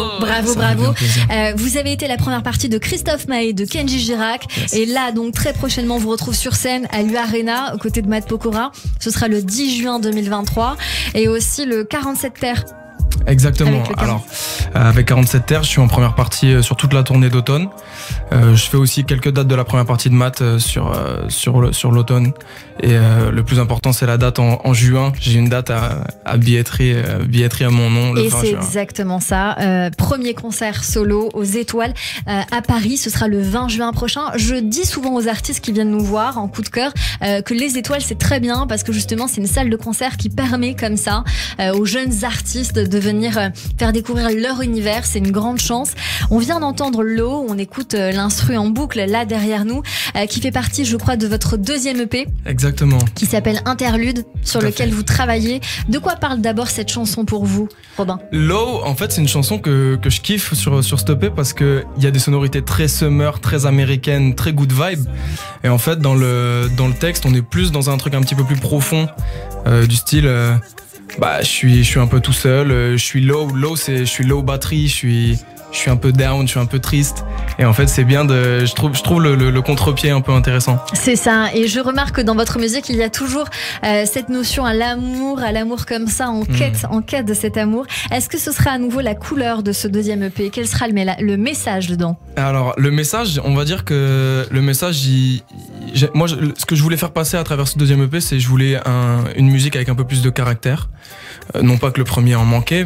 [SPEAKER 2] Vous avez été la première partie de Christophe Maé, de Kenji Girac. Yes. Et là, donc, très prochainement, on vous retrouve sur scène à l'U-Arena, aux côtés de Matt Pokora. Ce sera le 10 juin 2023. Et aussi le 47 Terres.
[SPEAKER 5] Exactement. Alors, avec 47 Terres, je suis en première partie sur toute la tournée d'automne. Je fais aussi quelques dates de la première partie de Matt sur l'automne. Et le plus important, c'est la date en juin. J'ai une date à billetterie à mon nom.
[SPEAKER 2] Et c'est exactement ça. Premier concert solo aux Étoiles à Paris. Ce sera le 20 juin prochain. Je dis souvent aux artistes qui viennent nous voir en coup de cœur que les Étoiles, c'est très bien parce que justement, c'est une salle de concert qui permet comme ça aux jeunes artistes de venir faire découvrir leur univers. C'est une grande chance. On vient d'entendre Low. On écoute l'instru en boucle là derrière nous qui fait partie, je crois, de votre 2e EP.
[SPEAKER 5] Exactement.
[SPEAKER 2] Qui s'appelle Interlude, sur lequel vous travaillez. De quoi parle d'abord cette chanson pour vous, Robin ?
[SPEAKER 5] Low, en fait, c'est une chanson que je kiffe sur cet EP parce qu'il y a des sonorités très summer, très américaines, très good vibe. Et en fait, dans le texte, on est plus dans un truc un petit peu plus profond, du style... je suis un peu tout seul, je suis low, je suis low batterie, je suis un peu down, je suis un peu triste. Et en fait, c'est bien je trouve le contre-pied un peu intéressant.
[SPEAKER 2] C'est ça. Et je remarque que dans votre musique, il y a toujours cette notion à l'amour comme ça, en quête de cet amour. Est-ce que ce sera à nouveau la couleur de ce 2e EP ? Quel sera le message dedans ?
[SPEAKER 5] Alors, le message, on va dire que le message, moi, ce que je voulais faire passer à travers ce 2e EP, c'est que je voulais une musique avec un peu plus de caractère. Non pas que le premier en manquait,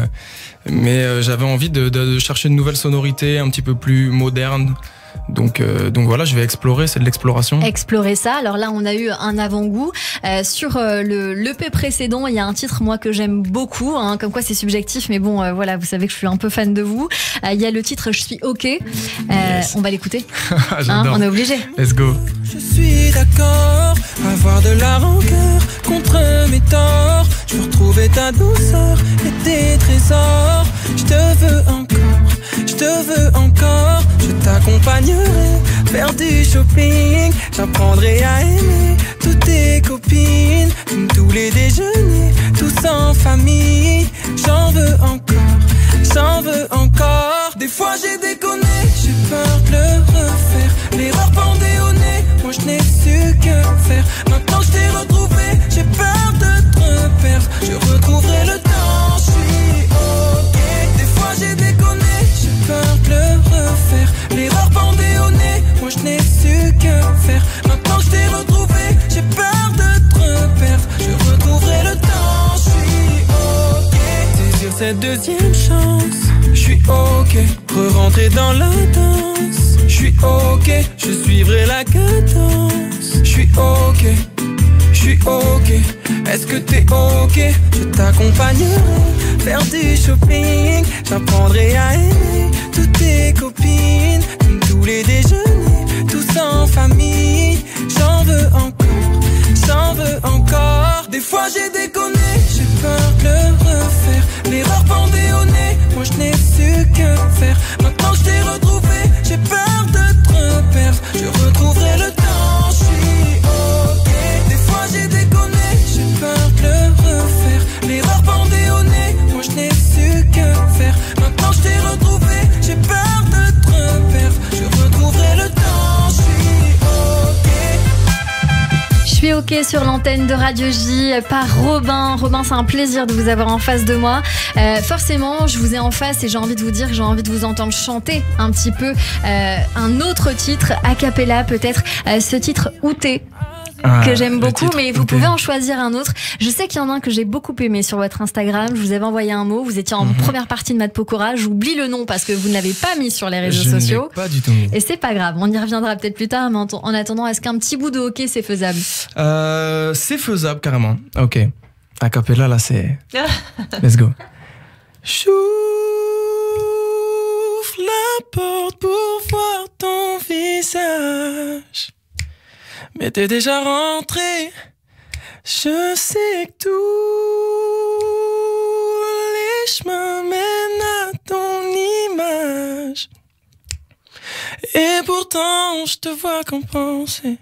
[SPEAKER 5] mais j'avais envie de chercher une nouvelle sonorité un petit peu plus moderne. Donc voilà, je vais explorer, c'est de l'exploration.
[SPEAKER 2] Explorer ça. Alors là, on a eu un avant-goût. Sur l'EP précédent, il y a un titre, moi, que j'aime beaucoup. Comme quoi, c'est subjectif, mais bon, voilà, vous savez que je suis un peu fan de vous. Il y a le titre Je suis OK. Yes. On va l'écouter. On est obligé.
[SPEAKER 5] Let's go.
[SPEAKER 6] Je suis d'accord, avoir de la rancœur contre mes torts. Je veux retrouver ta douceur et tes trésors. Je te veux encore, je t'accompagnerai faire du shopping. J'apprendrai à aimer toutes tes copines, tous les déjeuners, tous en famille. J'en veux encore. Des fois j'ai déconné, j'ai peur de le refaire. L'erreur pendait au nez, moi je n'ai su que faire. Maintenant je t'ai retrouvé, j'ai peur de te reperdre. Je retrouverai le temps, je suis OK. Des fois j'ai déconné, j'ai peur de le refaire. L'erreur pendait au nez, moi je n'ai su que faire. Maintenant je t'ai retrouvé, j'ai peur de te reperdre. Je retrouverai le temps, je suis OK. Saisir cette 2e chance, je suis OK. Re-rentrer dans la danse, je suis OK. Je suivrai la cadence, je suis OK. Est-ce que t'es OK? Je t'accompagnerai faire du shopping. J'apprendrai à aimer toutes tes copines, tous les déjeuners, tous en famille. J'en veux encore. Des fois j'ai déconné, j'ai peur de le refaire. L'erreur pendait au nez, moi je n'ai su que faire. Maintenant je t'ai retrouvé, j'ai peur de te reperdre. Je retrouverai le temps, je suis OK. Des fois j'ai déconné, j'ai peur de le refaire. L'erreur pendait au nez, moi je n'ai su que faire. Maintenant je t'ai retrouvé, j'ai peur de te reperdre. Je retrouverai le temps, je suis OK.
[SPEAKER 2] Je suis OK sur l'antenne de Radio J par Robin. Robin, c'est un plaisir de vous avoir en face de moi. Forcément, je vous ai en face et j'ai envie de vous dire que j'ai envie de vous entendre chanter un petit peu un autre titre, a cappella peut-être, ce titre Outé. Que j'aime beaucoup, mais vous pouvez en choisir un autre. Je sais qu'il y en a un que j'ai beaucoup aimé sur votre Instagram. Je vous avais envoyé un mot. Vous étiez en première partie de Matt Pokora. J'oublie le nom parce que vous ne l'avez pas mis sur les réseaux sociaux.
[SPEAKER 5] Pas du tout.
[SPEAKER 2] Et c'est pas grave. On y reviendra peut-être plus tard. Mais en attendant, est-ce qu'un petit bout de hockey c'est faisable?
[SPEAKER 5] C'est faisable carrément. Ok. A cappella, là, c'est... Let's go. J'ouvre la porte pour voir ton visage. Mais t'es déjà rentré. Je sais que tous les chemins mènent à ton image. Et pourtant, je te vois qu'en penser.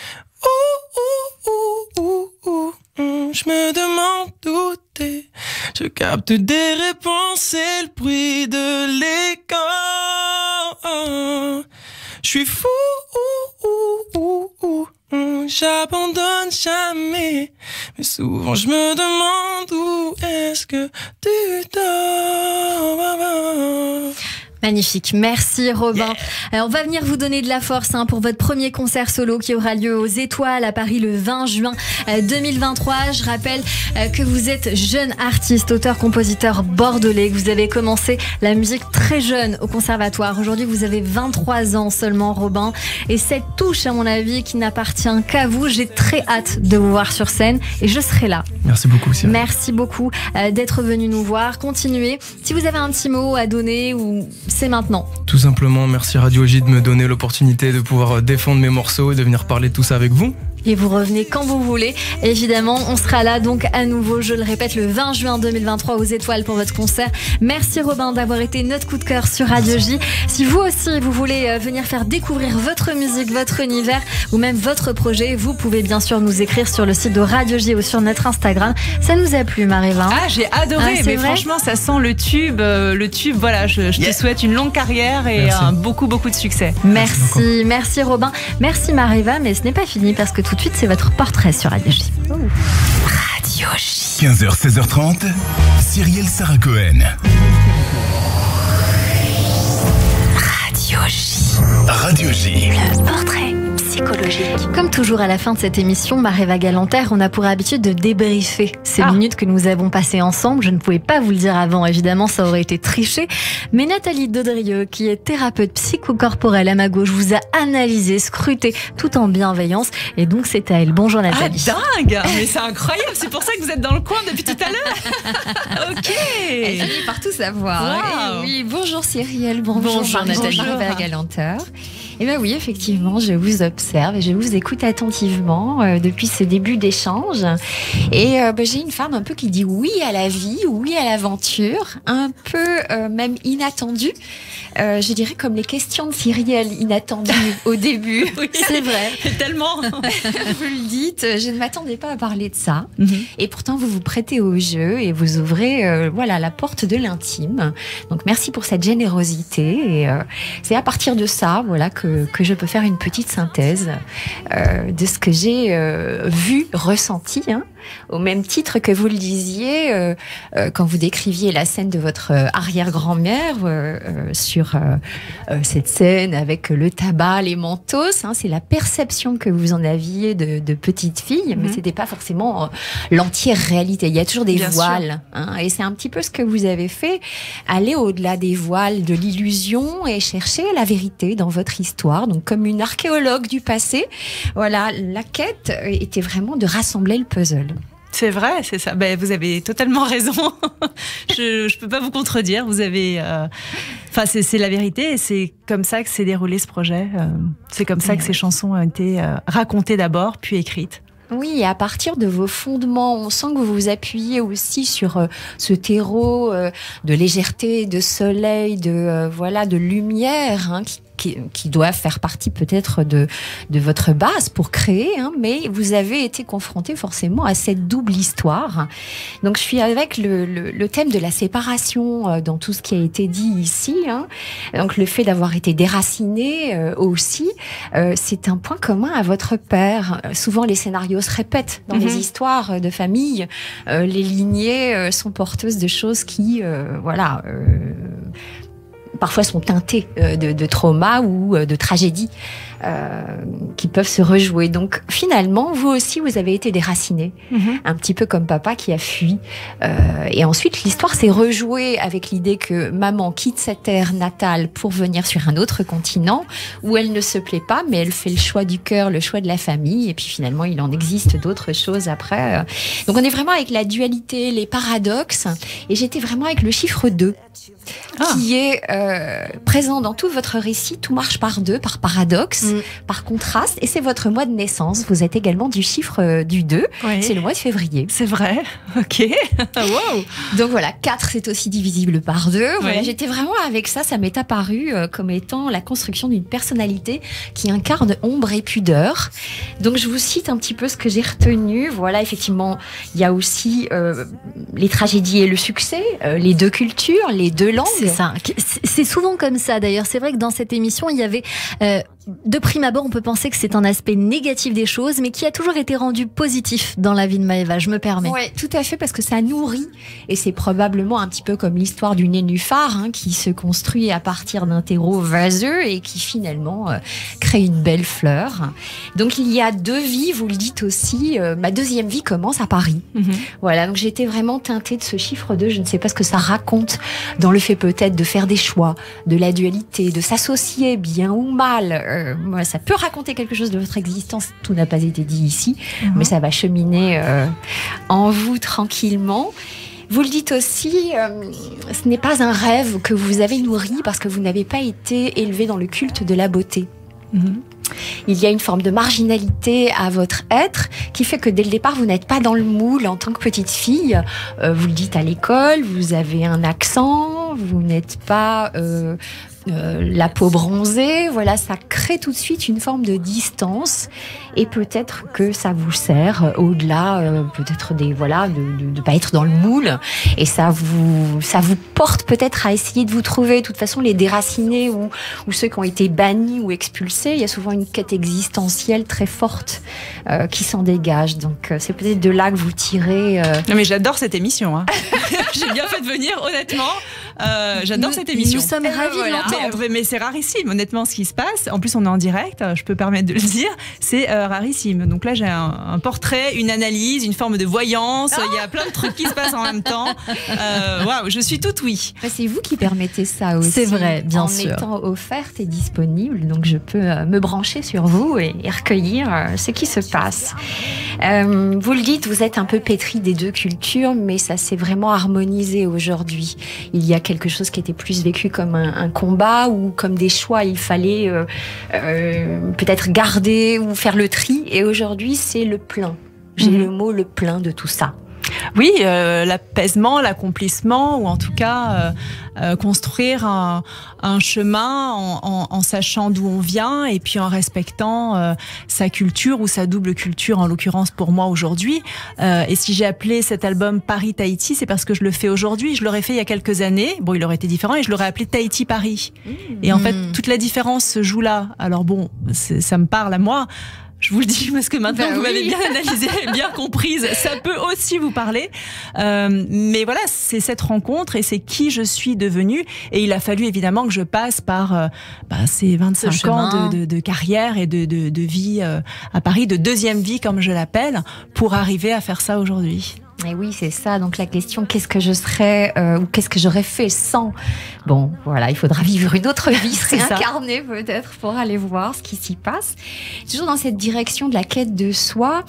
[SPEAKER 5] Je me demande où t'es. Je capte des réponses et le bruit de l'écho. Je suis fou. J'abandonne jamais. Mais souvent je me demande où est-ce que tu dors.
[SPEAKER 2] Magnifique, merci Robin. Alors, on va venir vous donner de la force pour votre premier concert solo qui aura lieu aux Étoiles à Paris le 20 juin 2023. Je rappelle que vous êtes jeune artiste, auteur, compositeur bordelais, que vous avez commencé la musique très jeune au conservatoire. Aujourd'hui, vous avez 23 ans seulement, Robin. Et cette touche, à mon avis, qui n'appartient qu'à vous, j'ai très hâte de vous voir sur scène et je serai là.
[SPEAKER 5] Merci beaucoup, Cyril.
[SPEAKER 2] Merci beaucoup d'être venu nous voir. Continuez. Si vous avez un petit mot à donner ou... c'est maintenant.
[SPEAKER 5] Tout simplement, merci Radio J de me donner l'opportunité de pouvoir défendre mes morceaux et de venir parler de tout ça avec vous.
[SPEAKER 2] Et vous revenez quand vous voulez. Évidemment, on sera là donc à nouveau, je le répète, le 20 juin 2023 aux Étoiles pour votre concert. Merci Robin d'avoir été notre coup de cœur sur Radio J. Si vous aussi, vous voulez venir faire découvrir votre musique, votre univers ou même votre projet, vous pouvez bien sûr nous écrire sur le site de Radio J ou sur notre Instagram. Ça nous a plu, Marie-Va?
[SPEAKER 3] Ah, j'ai adoré, mais vrai, franchement, ça sent le tube. Voilà, je te souhaite une longue carrière et beaucoup de succès.
[SPEAKER 2] Merci Robin. Merci Marie-Va, mais ce n'est pas fini parce que tout de suite, c'est votre portrait sur Radio J.
[SPEAKER 13] Radio J.
[SPEAKER 1] 15h, 16h30, Cyrielle Sarah Cohen.
[SPEAKER 13] Radio J.
[SPEAKER 1] Radio J.
[SPEAKER 13] Le portrait psychologique.
[SPEAKER 2] Comme toujours à la fin de cette émission, Marie-Va Galanter, on a pour habitude de débriefer ces minutes que nous avons passées ensemble. Je ne pouvais pas vous le dire avant, évidemment, ça aurait été triché. Mais Nathalie Daudrieux, qui est thérapeute psychocorporelle à ma gauche, vous a analysé, scruté, tout en bienveillance. Et donc, c'est à elle. Bonjour Nathalie.
[SPEAKER 3] Ah, dingue! Mais c'est incroyable, c'est pour ça que vous êtes dans le coin depuis tout à l'heure. Ok!
[SPEAKER 7] Elle finit par tout savoir.
[SPEAKER 3] Wow.
[SPEAKER 7] Oui, bonjour Cyrielle, bonjour
[SPEAKER 3] Nathalie.
[SPEAKER 7] Marie-Va Galanter. Eh bien oui, effectivement, je vous observe et je vous écoute attentivement depuis ce début d'échange. Et j'ai une femme un peu qui dit oui à la vie, oui à l'aventure, un peu même inattendue. Je dirais comme les questions de Cyrielle inattendues au début.
[SPEAKER 3] Oui,
[SPEAKER 7] c'est vrai.
[SPEAKER 3] Tellement.
[SPEAKER 7] Vous le dites, je ne m'attendais pas à parler de ça. Et pourtant, vous vous prêtez au jeu et vous ouvrez la porte de l'intime. Donc, merci pour cette générosité. Et c'est à partir de ça que je peux faire une petite synthèse de ce que j'ai vu, ressenti, au même titre que vous le disiez quand vous décriviez la scène de votre arrière-grand-mère sur cette scène avec le tabac, les mentos. C'est la perception que vous en aviez de petite fille, mais c'était pas forcément l'entière réalité. Il y a toujours des voiles, et c'est un petit peu ce que vous avez fait, aller au-delà des voiles, de l'illusion et chercher la vérité dans votre histoire. Donc comme une archéologue du passé, voilà, la quête était vraiment de rassembler le puzzle.
[SPEAKER 3] C'est vrai, c'est ça. Vous avez totalement raison. Je peux pas vous contredire. Vous avez, c'est la vérité et c'est comme ça que s'est déroulé ce projet. C'est comme ça que ces chansons ont été racontées d'abord, puis écrites.
[SPEAKER 7] Oui, et à partir de vos fondements, on sent que vous vous appuyez aussi sur ce terreau de légèreté, de soleil, de lumière, qui doivent faire partie peut-être de votre base pour créer, mais vous avez été confronté forcément à cette double histoire. Donc je suis avec le thème de la séparation dans tout ce qui a été dit ici. Donc le fait d'avoir été déraciné aussi, c'est un point commun à votre père. Souvent les scénarios se répètent dans les histoires de famille. Les lignées sont porteuses de choses qui, parfois sont teintées de trauma ou de tragédie. qui peuvent se rejouer. Donc finalement, vous aussi, vous avez été déraciné, un petit peu comme papa qui a fui. Et ensuite, l'histoire s'est rejouée avec l'idée que maman quitte sa terre natale pour venir sur un autre continent où elle ne se plaît pas, mais elle fait le choix du cœur, le choix de la famille. Et puis finalement, il en existe d'autres choses après. Donc on est vraiment avec la dualité, les paradoxes. Et j'étais vraiment avec le chiffre 2. Qui est présent dans tout votre récit. Tout marche par deux, par paradoxe, par contraste. Et c'est votre mois de naissance. Vous êtes également du chiffre du 2. Oui. C'est le mois de février.
[SPEAKER 3] C'est vrai. Ok. Wow.
[SPEAKER 7] Donc voilà, 4, c'est aussi divisible par 2. Voilà, j'étais vraiment avec ça. Ça m'est apparu comme étant la construction d'une personnalité qui incarne ombre et pudeur. Donc je vous cite un petit peu ce que j'ai retenu. Voilà, effectivement, il y a aussi les tragédies et le succès, les deux cultures, les deux langues.
[SPEAKER 2] C'est ça. C'est souvent comme ça d'ailleurs. C'est vrai que dans cette émission, il y avait... de prime abord, on peut penser que c'est un aspect négatif des choses, mais qui a toujours été rendu positif dans la vie de Maëva, je me permets.
[SPEAKER 7] Oui, tout à fait, parce que ça nourrit. Et c'est probablement un petit peu comme l'histoire du nénuphar, qui se construit à partir d'un terreau vaseux et qui finalement crée une belle fleur. Donc il y a 2 vies, vous le dites aussi. Ma deuxième vie commence à Paris. Voilà, donc j'étais vraiment teintée de ce chiffre 2. Je ne sais pas ce que ça raconte dans le fait peut-être de faire des choix, de la dualité, de s'associer bien ou mal. Ça peut raconter quelque chose de votre existence. Tout n'a pas été dit ici, mais ça va cheminer en vous tranquillement. Vous le dites aussi, ce n'est pas un rêve que vous avez nourri parce que vous n'avez pas été élevé dans le culte de la beauté. Il y a une forme de marginalité à votre être qui fait que dès le départ, vous n'êtes pas dans le moule en tant que petite fille. Vous le dites à l'école, vous avez un accent, vous n'êtes pas... la peau bronzée, voilà, ça crée tout de suite une forme de distance et peut-être que ça vous sert au-delà, peut-être de pas être dans le moule et ça vous porte peut-être à essayer de vous trouver. De toute façon, les déracinés ou ceux qui ont été bannis ou expulsés, il y a souvent une quête existentielle très forte qui s'en dégage. Donc c'est peut-être de là que vous tirez.
[SPEAKER 3] Non mais j'adore cette émission. J'ai bien fait de venir, honnêtement. J'adore cette émission.
[SPEAKER 2] Nous sommes ravis de l'entendre.
[SPEAKER 3] Mais c'est rarissime, honnêtement, ce qui se passe. En plus, on est en direct, je peux permettre de le dire. C'est rarissime. Donc là, j'ai un portrait, une analyse, une forme de voyance. Il y a plein de trucs qui se passent en même temps. Waouh, je suis toute oui.
[SPEAKER 7] C'est vous qui permettez ça aussi.
[SPEAKER 2] C'est vrai, bien sûr.
[SPEAKER 7] En étant offerte et disponible, donc je peux me brancher sur vous et recueillir ce qui se passe. Vous le dites, vous êtes un peu pétri des deux cultures, mais ça s'est vraiment harmonisé aujourd'hui. Il y a quelque chose qui était plus vécu comme un combat ou comme des choix. Il fallait peut-être garder ou faire le tri. Et aujourd'hui, c'est le plein. J'ai le mot le plein de tout ça.
[SPEAKER 3] Oui, l'apaisement, l'accomplissement, ou en tout cas construire un chemin en sachant d'où on vient et puis en respectant sa culture ou sa double culture, en l'occurrence pour moi aujourd'hui. Et si j'ai appelé cet album Paris-Tahiti, c'est parce que je le fais aujourd'hui. Je l'aurais fait il y a quelques années. Bon, il aurait été différent et je l'aurais appelé Tahiti-Paris. Et en fait, toute la différence se joue là. Alors bon, ça me parle à moi. Je vous le dis parce que maintenant vous m'avez bien analysé, bien comprise, ça peut aussi vous parler. Mais voilà, c'est cette rencontre et c'est qui je suis devenue. Et il a fallu évidemment que je passe par ces 25 ans de carrière et de vie à Paris, de deuxième vie comme je l'appelle, pour arriver à faire ça aujourd'hui.
[SPEAKER 7] Et oui, c'est ça. Donc la question, qu'est-ce que je serais ou qu'est-ce que j'aurais fait sans? Bon, voilà, il faudra vivre une autre vie, se réincarner peut-être pour aller voir ce qui s'y passe. Toujours dans cette direction de la quête de soi,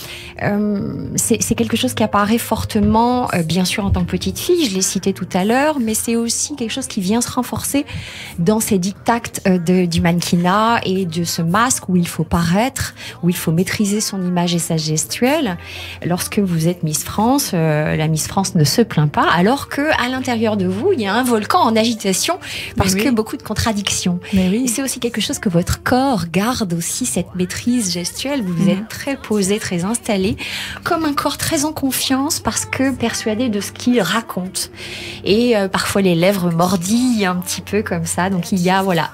[SPEAKER 7] c'est quelque chose qui apparaît fortement, bien sûr en tant que petite fille, je l'ai cité tout à l'heure, mais c'est aussi quelque chose qui vient se renforcer dans ces dictats du mannequinat et de ce masque où il faut paraître, où il faut maîtriser son image et sa gestuelle. Lorsque vous êtes Miss France, la Miss France ne se plaint pas, alors que à l'intérieur de vous, il y a un volcan en agitation parce que beaucoup de contradictions. Et c'est aussi quelque chose que votre corps garde aussi, cette maîtrise gestuelle. Vous êtes très posé, très installé, comme un corps très en confiance parce que persuadé de ce qu'il raconte. Et parfois les lèvres mordillent un petit peu comme ça. Donc il y a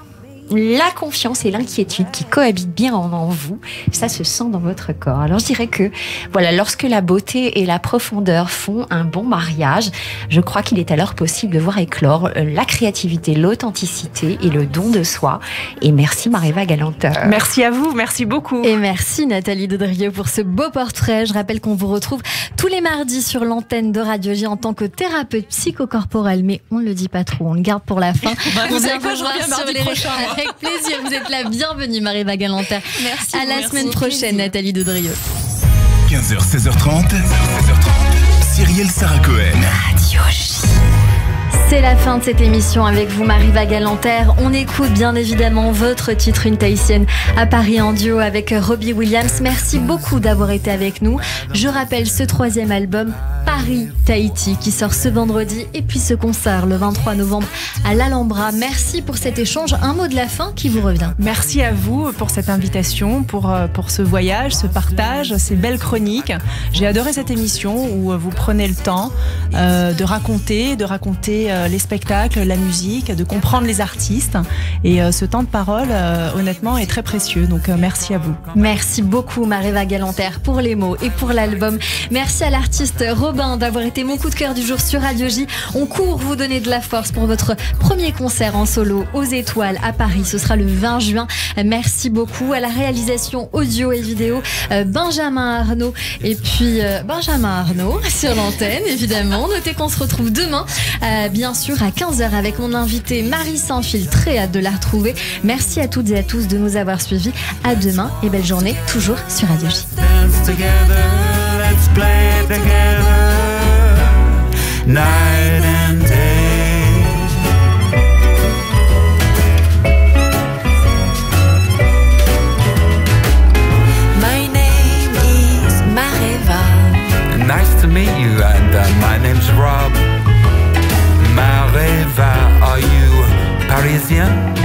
[SPEAKER 7] la confiance et l'inquiétude qui cohabitent bien en vous, ça se sent dans votre corps. Alors je dirais que voilà, lorsque la beauté et la profondeur font un bon mariage, je crois qu'il est alors possible de voir éclore la créativité, l'authenticité et le don de soi. Et merci Maréva Galanteur.
[SPEAKER 3] Merci à vous, merci beaucoup.
[SPEAKER 2] Et merci Nathalie Dedrieux pour ce beau portrait. Je rappelle qu'on vous retrouve tous les mardis sur l'antenne de Radio J en tant que thérapeute psychocorporelle, mais on ne le dit pas trop, on le garde pour la fin. On vient vous voir sur les réseaux avec plaisir. Vous êtes la bienvenue Maréva Galanteur.
[SPEAKER 7] Merci.
[SPEAKER 2] À la semaine prochaine Nathalie Dedrieux.
[SPEAKER 1] 15h, 16h30. Cyrielle Sarah Cohen.
[SPEAKER 13] Radio J.
[SPEAKER 2] C'est la fin de cette émission avec vous, Maréva Galanteur. On écoute bien évidemment votre titre Une Tahitienne à Paris en duo avec Robbie Williams. Merci beaucoup d'avoir été avec nous. Je rappelle ce 3e album Paris-Tahiti qui sort ce vendredi et puis ce concert le 23 novembre à l'Alhambra. Merci pour cet échange. Un mot de la fin qui vous revient.
[SPEAKER 3] Merci à vous pour cette invitation, pour ce voyage, ce partage, ces belles chroniques. J'ai adoré cette émission où vous prenez le temps de raconter les spectacles, la musique, de comprendre les artistes. Et ce temps de parole, honnêtement, est très précieux. Donc merci à vous.
[SPEAKER 2] Merci beaucoup Maréva Galanteur pour les mots et pour l'album. Merci à l'artiste Robin d'avoir été mon coup de cœur du jour sur Radio J. On court vous donner de la force pour votre premier concert en solo aux Étoiles à Paris. Ce sera le 20 juin. Merci beaucoup à la réalisation audio et vidéo Benjamin Arnaud et puis Benjamin Arnaud sur l'antenne évidemment. Notez qu'on se retrouve demain bien sûr à 15h avec mon invité Marie Saint-Fil. Très hâte de la retrouver. Merci à toutes et à tous de nous avoir suivis. À demain et belle journée toujours sur Radio J.
[SPEAKER 6] Let's play together, night and day.
[SPEAKER 10] My name is Maréva.
[SPEAKER 8] Nice to meet you, and my name's Rob. Maréva, are you Parisian?